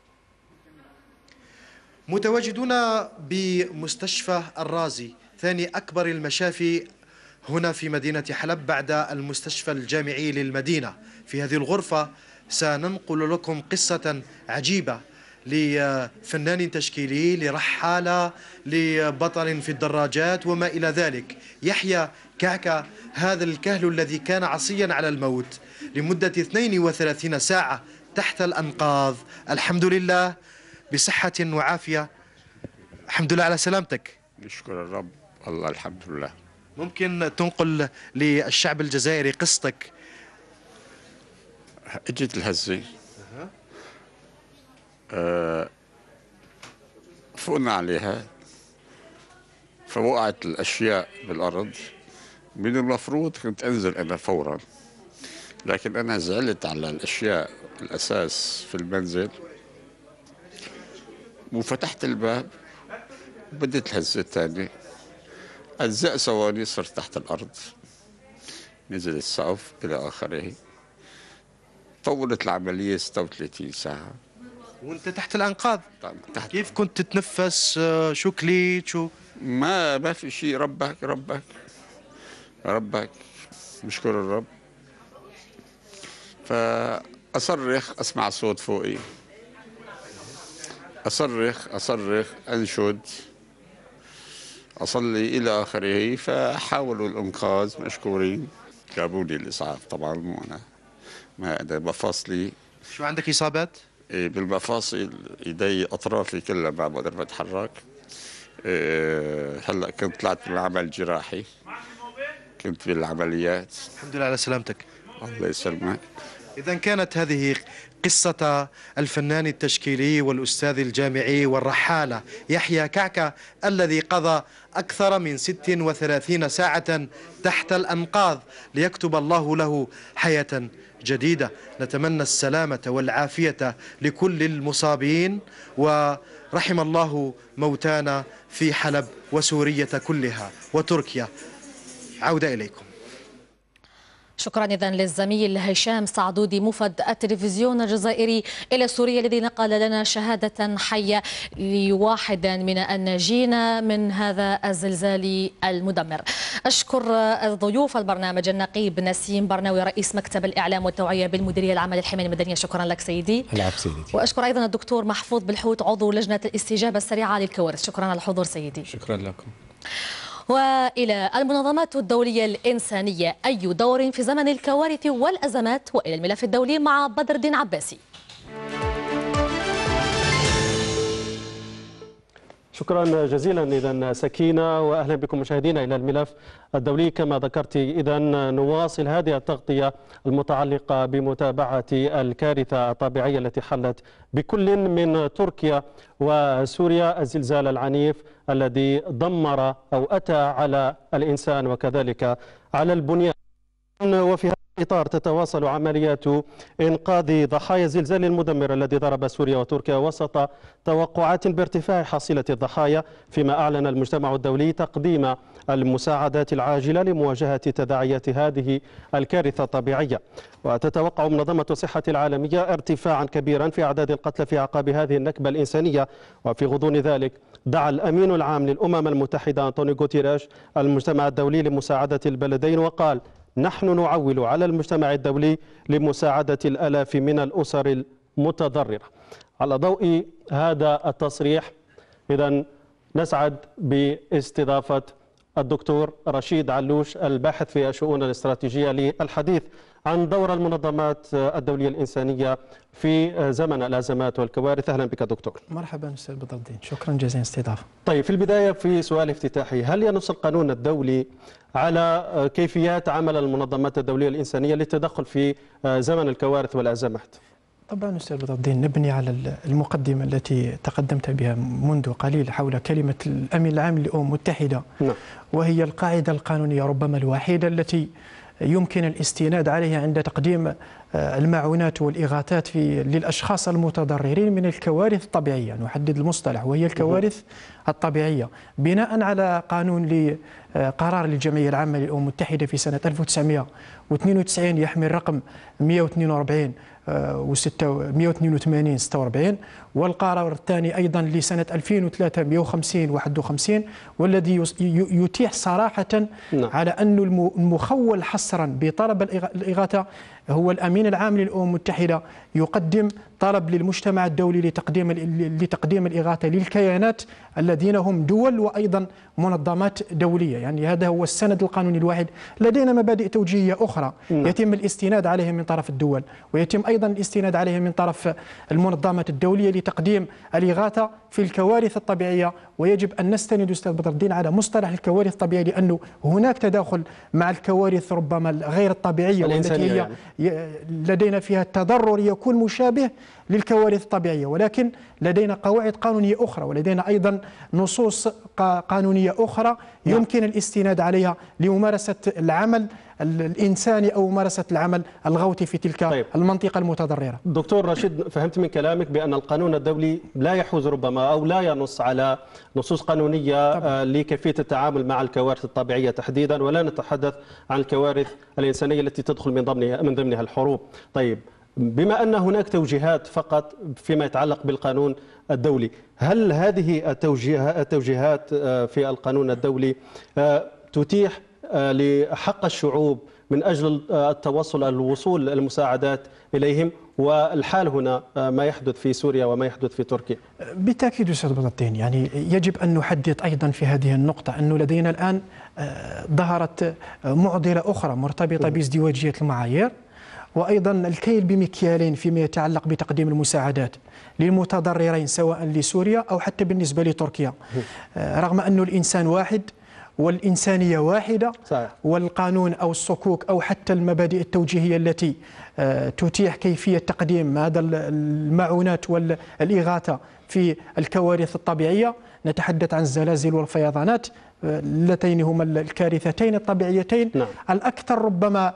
متواجدون بمستشفى الرازي ثاني أكبر المشافي هنا في مدينة حلب بعد المستشفى الجامعي للمدينة. في هذه الغرفة سننقل لكم قصة عجيبة لفنان تشكيلي، لرحالة، لبطل في الدراجات وما إلى ذلك. يحيى كعكة هذا الكهل الذي كان عصيا على الموت لمدة اثنين وثلاثين ساعة تحت الأنقاض، الحمد لله بصحة وعافية. الحمد لله على سلامتك. نشكر الرب، الله الحمد لله. ممكن تنقل للشعب الجزائري قصتك؟ اجت الهزة، أه فوقنا عليها فوقعت الأشياء بالأرض. من المفروض كنت أنزل أنا فورا، لكن أنا زعلت على الأشياء الأساس في المنزل وفتحت الباب وبدت الهزة الثانية. أجزاء ثواني صرت تحت الأرض، نزل السقف إلى آخره. طولت العملية ستة وثلاثين ساعة وانت تحت الأنقاض. تحت. كيف كنت تتنفس؟ شو كليت؟ شو ما ما في شيء. ربك ربك ربك مشكور الرب. فأصرخ، أسمع صوت فوقي، أصرخ أصرخ أنشد، أصلي إلى آخره. فحاولوا الإنقاذ مشكورين، جابوا لي الإسعاف طبعا، مو أنا، ما أنا مفاصلي. شو عندك إصابات؟ إيه بالمفاصل، إيدي أطرافي كلها ما بقدر بتحرك. إيه هلا كنت طلعت من عمل جراحي، كنت بالعمليات. الحمد لله على سلامتك. الله يسلمك. إذا كانت هذه قصة الفنان التشكيلي والأستاذ الجامعي والرحالة يحيى كعكة الذي قضى أكثر من ست وثلاثين ساعة تحت الأنقاض ليكتب الله له حياة جديدة. نتمنى السلامة والعافية لكل المصابين، ورحم الله موتانا في حلب وسورية كلها وتركيا. عودة إليكم. شكرا إذن للزميل هشام سعدودي مفد التلفزيون الجزائري إلى سوريا الذي نقل لنا شهادة حية لواحد من الناجين من هذا الزلزال المدمر. أشكر ضيوف البرنامج النقيب نسيم برناوي رئيس مكتب الإعلام والتوعية بالمديرية العامة للحماية المدنية، شكرا لك سيدي. العفو سيدتي. وأشكر أيضا الدكتور محفوظ بالحوت عضو لجنة الاستجابة السريعة للكوارث، شكرا على الحضور سيدي. شكرا لكم. وإلى المنظمات الدولية الإنسانية، أي دور في زمن الكوارث والأزمات؟ وإلى الملف الدولي مع بدر الدين عباسي. شكرا جزيلا إذا سكينة، وأهلا بكم مشاهدينا إلى الملف الدولي. كما ذكرت إذا نواصل هذه التغطية المتعلقة بمتابعة الكارثة الطبيعية التي حلت بكل من تركيا وسوريا، الزلزال العنيف الذي دمر أو أتى على الإنسان وكذلك على البنيان. وفي هذا الإطار تتواصل عمليات إنقاذ ضحايا الزلزال المدمر الذي ضرب سوريا وتركيا وسط توقعات بارتفاع حصيلة الضحايا، فيما أعلن المجتمع الدولي تقديم المساعدات العاجلة لمواجهة تداعيات هذه الكارثة الطبيعية. وتتوقع منظمة الصحة العالمية ارتفاعا كبيرا في أعداد القتلى في أعقاب هذه النكبة الإنسانية. وفي غضون ذلك دعا الأمين العام للأمم المتحدة أنطونيو غوتيريش المجتمع الدولي لمساعدة البلدين، وقال: نحن نعول على المجتمع الدولي لمساعدة الآلاف من الأسر المتضررة. على ضوء هذا التصريح إذن نسعد باستضافة الدكتور رشيد علوش الباحث في الشؤون الاستراتيجية للحديث عن دور المنظمات الدولية الإنسانية في زمن الأزمات والكوارث. أهلا بك دكتور. مرحبا أستاذ بدر الدين، شكرا جزيلا استضافة. طيب، في البداية في سؤال افتتاحي، هل ينص القانون الدولي على كيفيات عمل المنظمات الدولية الإنسانية للتدخل في زمن الكوارث والأزمات؟ طبعا أستاذ بدر الدين، نبني على المقدمة التي تقدمت بها منذ قليل حول كلمة الأمين العام للأمم المتحدة. نعم. وهي القاعدة القانونية ربما الوحيدة التي يمكن الاستناد عليها عند تقديم المعونات والإغاثات في للأشخاص المتضررين من الكوارث الطبيعية. نحدد المصطلح وهي الكوارث الطبيعية بناء على قانون لقرار للجمعية العامة للأمم المتحدة في سنة ألف وتسعمائة واثنين وتسعين يحمل رقم مئة واثنين وأربعين مئة واثنين وثمانين ستة وأربعين، والقرار الثاني أيضا لسنة ألفين وثلاثة مئة وخمسين واحد وخمسين، والذي يتيح صراحة نعم. على أن المخول حصرا بطلب الإغاثة هو الأمين العام للأمم المتحدة يقدم طلب للمجتمع الدولي لتقديم لتقديم الإغاثة للكيانات الذين هم دول وأيضا منظمات دولية. يعني هذا هو السند القانوني الواحد. لدينا مبادئ توجيهية أخرى نعم. يتم الاستناد عليها من طرف الدول، ويتم أيضا الاستناد عليها من طرف المنظمات الدولية لتقديم الإغاثة في الكوارث الطبيعية ويجب أن نستند أستاذ بدر الدين على مصطلح الكوارث الطبيعية، لأنه هناك تداخل مع الكوارث ربما غير الطبيعية والتي هي يعني. لدينا فيها التضرر يكون مشابه للكوارث الطبيعية، ولكن لدينا قواعد قانونية أخرى ولدينا أيضا نصوص قانونية أخرى يمكن الاستناد عليها لممارسة العمل الإنساني أو ممارسة العمل الغوطي في تلك طيب. المنطقة المتضررة. دكتور رشيد، فهمت من كلامك بأن القانون الدولي لا يحوز ربما أو لا ينص على نصوص قانونية طبعا. لكيفية التعامل مع الكوارث الطبيعية تحديدا، ولا نتحدث عن الكوارث الإنسانية التي تدخل من ضمنها من ضمنها الحروب. طيب، بما أن هناك توجيهات فقط فيما يتعلق بالقانون الدولي، هل هذه التوجيهات في القانون الدولي تتيح لحق الشعوب من أجل التوصل الوصول المساعدات إليهم؟ والحال هنا ما يحدث في سوريا وما يحدث في تركيا. بالتأكيد أستاذ بدر الدين، يعني يجب أن نحدد أيضا في هذه النقطة أنه لدينا الآن ظهرت معضلة أخرى مرتبطة بازدواجية المعايير، وأيضا الكيل بمكيالين فيما يتعلق بتقديم المساعدات للمتضررين سواء لسوريا أو حتى بالنسبة لتركيا، رغم أن الإنسان واحد والإنسانية واحدة صحيح. والقانون أو الصكوك أو حتى المبادئ التوجيهية التي تتيح كيفية تقديم هذا المعونات والإغاثة في الكوارث الطبيعية، نتحدث عن الزلازل والفيضانات اللتين هما الكارثتين الطبيعيتين نعم. الأكثر ربما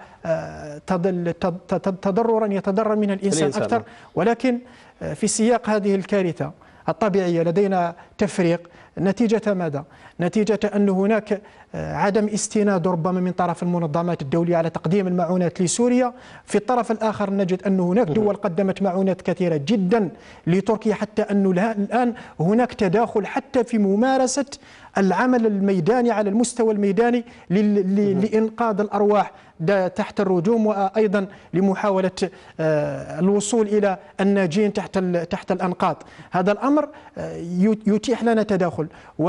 تضررا يتضرر منها الإنسان, الإنسان أكثر، ولكن في سياق هذه الكارثة الطبيعية لدينا تفريق نتيجة ماذا؟ نتيجة أن هناك عدم استناد ربما من طرف المنظمات الدولية على تقديم المعونات لسوريا. في الطرف الآخر نجد أن هناك دول قدمت معونات كثيرة جدا لتركيا، حتى أنه الآن هناك تداخل حتى في ممارسة العمل الميداني على المستوى الميداني لإنقاذ الأرواح تحت الرجوم، وأيضا لمحاولة الوصول إلى الناجين تحت تحت الأنقاض. هذا الأمر يتيح لنا تداخل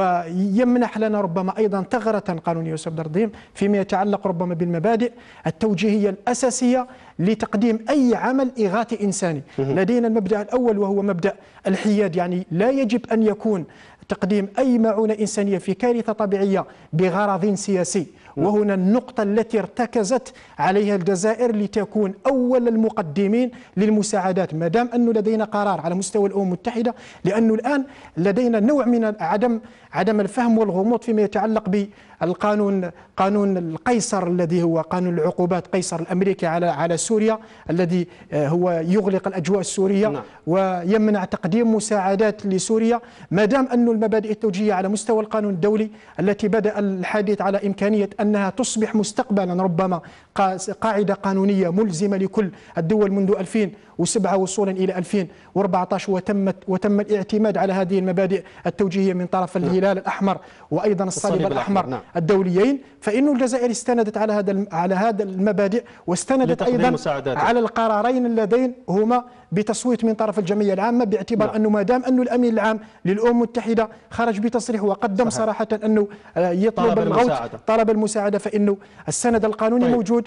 ويمنح لنا ربما أيضا ثغرة قانونية وسبدرديم فيما يتعلق ربما بالمبادئ التوجيهية الأساسية لتقديم أي عمل إغاثي إنساني. لدينا المبدأ الأول وهو مبدأ الحياد، يعني لا يجب أن يكون تقديم أي معونة إنسانية في كارثة طبيعية بغرض سياسي، وهنا النقطة التي ارتكزت عليها الجزائر لتكون أول المقدمين للمساعدات، ما دام أنه لدينا قرار على مستوى الأمم المتحدة، لأنه الآن لدينا نوع من عدم عدم الفهم والغموض فيما يتعلق بالقانون قانون القيصر الذي هو قانون العقوبات قيصر الأمريكي على على سوريا، الذي هو يغلق الأجواء السورية نعم. ويمنع تقديم مساعدات لسوريا، ما دام أن المبادئ التوجيهية على مستوى القانون الدولي التي بدأ الحديث على إمكانية أنها تصبح مستقبلا ربما قاعدة قانونية ملزمة لكل الدول منذ ألفين وسبعة وصولا إلى ألفين وأربعة عشر، وتمت وتم الاعتماد على هذه المبادئ التوجيهية من طرف الهلال الأحمر وأيضا الصليب الأحمر نعم. الدوليين، فإن الجزائر استندت على هذا على هذا المبادئ، واستندت أيضا على القرارين اللذين هما بتصويت من طرف الجمعية العامة، باعتبار نعم. أنه ما دام أنه الأمين العام للأمم المتحدة خرج بتصريح وقدم صحيح. صراحة أنه يطلب الغوث طلب المساعدة، فإنه السند القانوني طيب. موجود،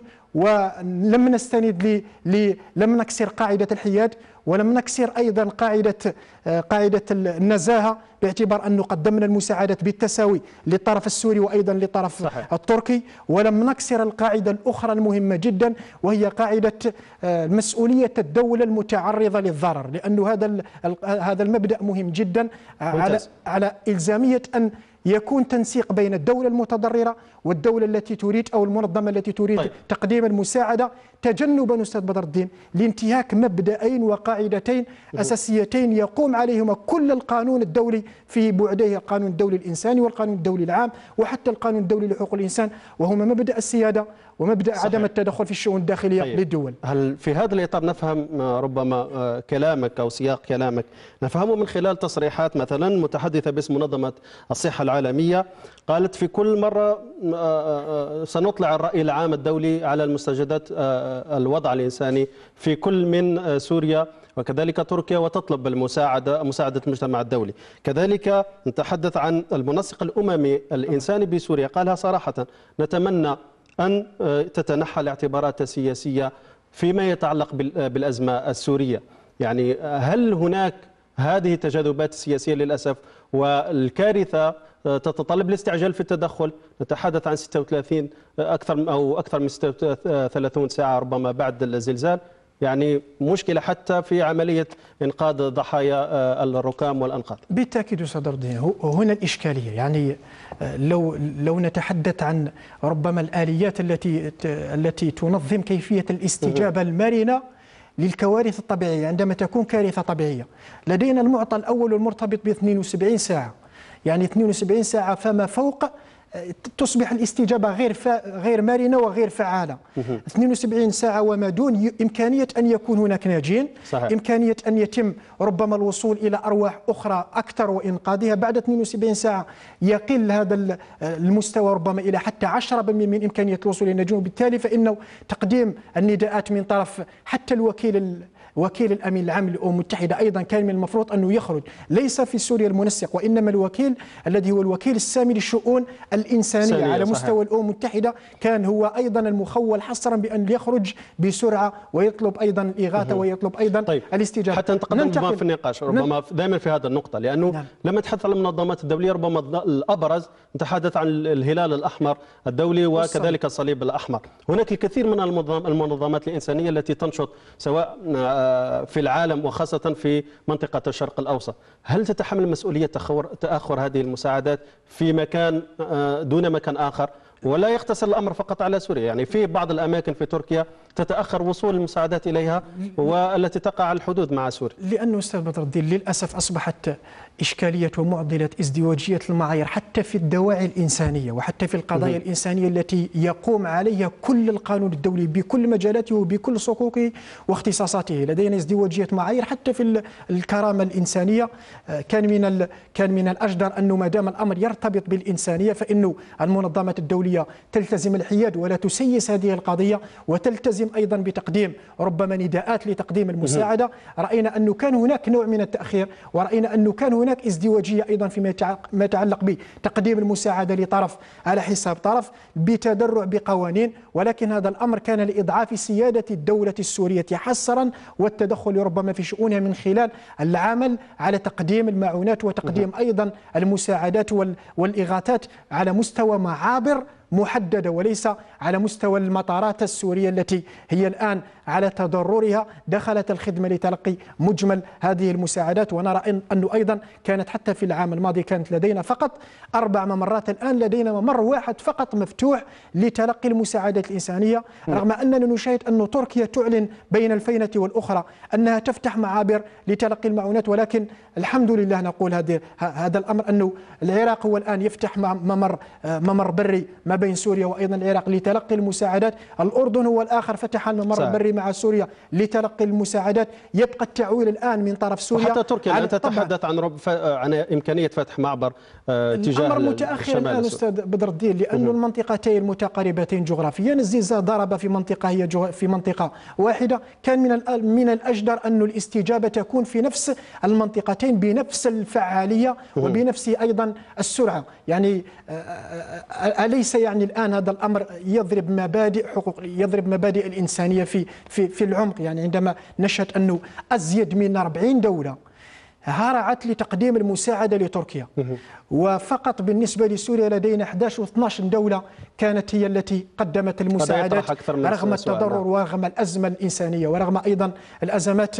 ولم نستند ل لم نكسر قاعدة الحياد، ولم نكسر أيضا قاعدة قاعدة النزاهة، باعتبار أنه قدمنا المساعدات بالتساوي للطرف السوري وأيضا للطرف صحيح. التركي، ولم نكسر القاعدة الأخرى المهمة جدا وهي قاعدة مسؤولية الدولة المتعرضة للضرر، لأنه هذا هذا المبدأ مهم جدا على على إلزامية أن يكون تنسيق بين الدولة المتضررة والدولة التي تريد أو المنظمة التي تريد طيب. تقديم المساعدة، تجنبا أستاذ بدر الدين لانتهاك مبدأين وقاعدتين أساسيتين يقوم عليهما كل القانون الدولي في بعديه، القانون الدولي الإنساني والقانون الدولي العام وحتى القانون الدولي لحقوق الإنسان، وهما مبدأ السيادة ومبدأ صحيح. عدم التدخل في الشؤون الداخلية طيب. للدول. هل في هذا الإطار نفهم ربما كلامك أو سياق كلامك نفهمه من خلال تصريحات مثلا متحدثة باسم منظمة الصحة العالمية قالت في كل مرة سنطلع الرأي العام الدولي على المستجدات الوضع الإنساني في كل من سوريا وكذلك تركيا، وتطلب المساعدة مساعدة المجتمع الدولي. كذلك نتحدث عن المنسق الأممي الإنساني بسوريا، قالها صراحة نتمنى أن تتنحى الاعتبارات السياسية فيما يتعلق بالأزمة السورية. يعني هل هناك هذه التجاذبات السياسية للأسف والكارثة تتطلب الاستعجال في التدخل. نتحدث عن ستة وثلاثين أكثر أو أكثر من ستة وثلاثين ساعة ربما بعد الزلزال، يعني مشكلة حتى في عملية إنقاذ ضحايا الركام والأنقاض. بالتأكيد أستاذ الدين، هنا الإشكالية، يعني لو لو نتحدث عن ربما الآليات التي التي تنظم كيفية الاستجابة المرنة للكوارث الطبيعية عندما تكون كارثة طبيعية. لدينا المعطى الأول المرتبط ب اثنين وسبعين ساعة، يعني اثنين وسبعين ساعة فما فوق تصبح الاستجابة غير غير مرنة وغير فعالة. اثنين وسبعين ساعة وما دون إمكانية أن يكون هناك ناجين، صحيح. إمكانية أن يتم ربما الوصول إلى أرواح أخرى أكثر وإنقاذها. بعد اثنين وسبعين ساعة يقل هذا المستوى ربما إلى حتى عشرة بالمئة من إمكانية الوصول إلى الناجين، وبالتالي فإنه تقديم النداءات من طرف حتى الوكيل وكيل الأمين العام للأمم المتحدة أيضا كان من المفروض أنه يخرج، ليس في سوريا المنسق وإنما الوكيل الذي هو الوكيل السامي للشؤون الإنسانية على مستوى الأمم المتحدة، كان هو أيضا المخول حصرا بأن يخرج بسرعة ويطلب أيضا الإغاثة ويطلب أيضا طيب. الاستجابة. حتى نتقدم في النقاش ربما دائما في هذا النقطة، لأنه نعم. لما نتحدث عن المنظمات الدولية ربما الأبرز نتحدث عن الهلال الأحمر الدولي وكذلك الصليب الأحمر. هناك الكثير من المنظمات الإنسانية التي تنشط سواء في العالم وخاصة في منطقة الشرق الأوسط. هل تتحمل مسؤولية تأخر هذه المساعدات في مكان دون مكان آخر؟ ولا يقتصر الأمر فقط على سوريا، يعني في بعض الأماكن في تركيا تتأخر وصول المساعدات إليها والتي تقع على الحدود مع سوريا. لأنه أستاذ بدر الدين للأسف أصبحت إشكالية ومعضلة ازدواجية المعايير حتى في الدواعي الإنسانية وحتى في القضايا م- الإنسانية التي يقوم عليها كل القانون الدولي بكل مجالاته وبكل صكوكه واختصاصاته. لدينا ازدواجية معايير حتى في الكرامة الإنسانية. كان من كان من الأجدر أنه ما دام الأمر يرتبط بالإنسانية فإنه المنظمات الدولية تلتزم الحياد ولا تسيس هذه القضية، وتلتزم أيضا بتقديم ربما نداءات لتقديم المساعدة. رأينا أنه كان هناك نوع من التأخير، ورأينا أنه كان هناك ازدواجية أيضا فيما يتعلق بتقديم المساعدة لطرف على حساب طرف بتدرع بقوانين، ولكن هذا الأمر كان لإضعاف سيادة الدولة السورية حصرا والتدخل ربما في شؤونها من خلال العمل على تقديم المعونات وتقديم أيضا المساعدات والإغاثات على مستوى معابر محددة وليس على مستوى المطارات السورية التي هي الآن على تضررها دخلت الخدمة لتلقي مجمل هذه المساعدات. ونرى أنه أيضا كانت حتى في العام الماضي كانت لدينا فقط أربع ممرات، الآن لدينا ممر واحد فقط مفتوح لتلقي المساعدات الإنسانية، رغم أننا نشاهد أن تركيا تعلن بين الفينة والأخرى أنها تفتح معابر لتلقي المعونات. ولكن الحمد لله نقول هذا هذا الأمر أنه العراق هو الآن يفتح ممر ممر بري ما بين سوريا وأيضا العراق لتلقي المساعدات. الأردن هو الآخر فتح الممر البري مع سوريا لتلقي المساعدات. يبقى التعويل الآن من طرف سوريا. وحتى تركيا الآن تتحدث عن رب ف... عن إمكانية فتح معبر آه تجاه الأمر متأخر الآن أستاذ بدر الدين، لأن المنطقتين المتقاربتين جغرافيا، الزلزال ضرب في منطقة هي جغ... في منطقة واحدة. كان من ال... من الأجدر أن الاستجابة تكون في نفس المنطقتين بنفس الفعالية وبنفس أيضا السرعة. يعني أليس يعني الآن هذا الأمر يضرب مبادئ حقوق يضرب مبادئ الإنسانية في في في العمق؟ يعني عندما نشهد أنه أزيد من أربعين دولة هرعت لتقديم المساعدة لتركيا، وفقط بالنسبة لسوريا لدينا أحد عشر واثني عشر دولة كانت هي التي قدمت المساعدات رغم التضرر ورغم الأزمة الإنسانية ورغم أيضا الأزمات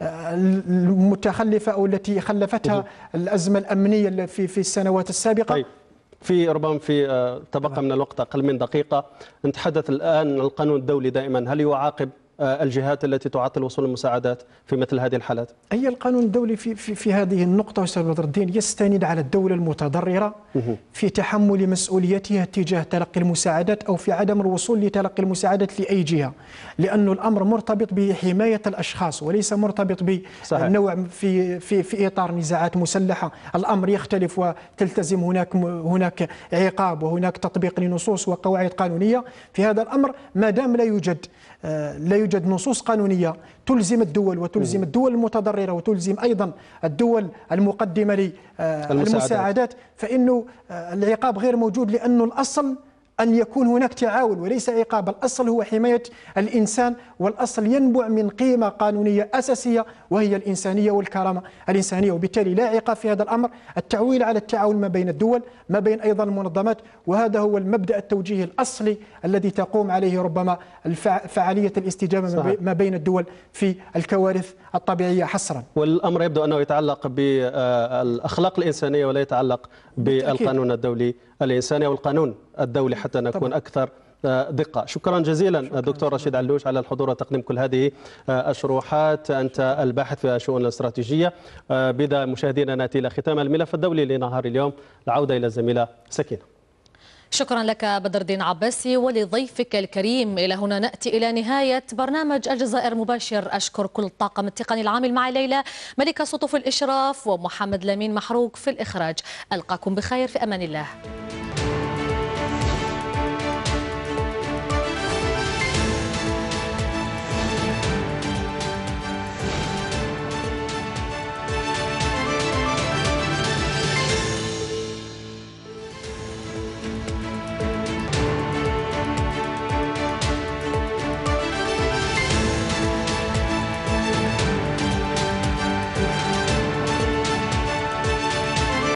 المتخلفة أو التي خلفتها الأزمة الأمنية في في السنوات السابقة. طيب. في ربما في تبقى من الوقت أقل من دقيقة، نتحدث الآن عن القانون الدولي دائما، هل يعاقب الجهات التي تعطل وصول المساعدات في مثل هذه الحالات؟ أي القانون الدولي في في, في هذه النقطة أستاذ بدر الدين يستند على الدولة المتضررة في تحمل مسؤوليتها تجاه تلقي المساعدات أو في عدم الوصول لتلقي المساعدات لأي جهة، لأن الأمر مرتبط بحماية الأشخاص وليس مرتبط بنوع في في في إطار نزاعات مسلحة. الأمر يختلف وتلتزم هناك هناك عقاب وهناك تطبيق لنصوص وقواعد قانونية. في هذا الأمر ما دام لا يوجد لا يوجد نصوص قانونية تلزم الدول وتلزم الدول المتضررة وتلزم أيضا الدول المقدمة للمساعدات، فإنه العقاب غير موجود، لأنه الأصل أن يكون هناك تعاون وليس عقاب. الأصل هو حماية الإنسان، والأصل ينبع من قيمة قانونية أساسية وهي الإنسانية والكرامة الإنسانية، وبالتالي لا عقاب في هذا الأمر. التعويل على التعاون ما بين الدول، ما بين أيضا المنظمات، وهذا هو المبدأ التوجيهي الأصلي الذي تقوم عليه ربما فعالية الاستجابة صحيح. ما بين الدول في الكوارث الطبيعية حصرا. والأمر يبدو أنه يتعلق بالأخلاق الإنسانية ولا يتعلق بالقانون الدولي الإنساني والقانون الدولي حتى نكون طبعا. أكثر دقة. شكرا جزيلا شكرا دكتور رشيد علوش على الحضور وتقديم كل هذه الشروحات. أنت الباحث في الشؤون الاستراتيجية. بذا مشاهدينا نأتي إلى ختام الملف الدولي لنهار اليوم. العودة إلى الزميلة سكينة. شكرا لك بدر الدين عباسي ولضيفك الكريم. إلى هنا نأتي إلى نهاية برنامج الجزائر مباشر. أشكر كل الطاقم التقني العامل معي ليلى ملكة صوت في الإشراف ومحمد لمين محروق في الإخراج. ألقاكم بخير في أمان الله.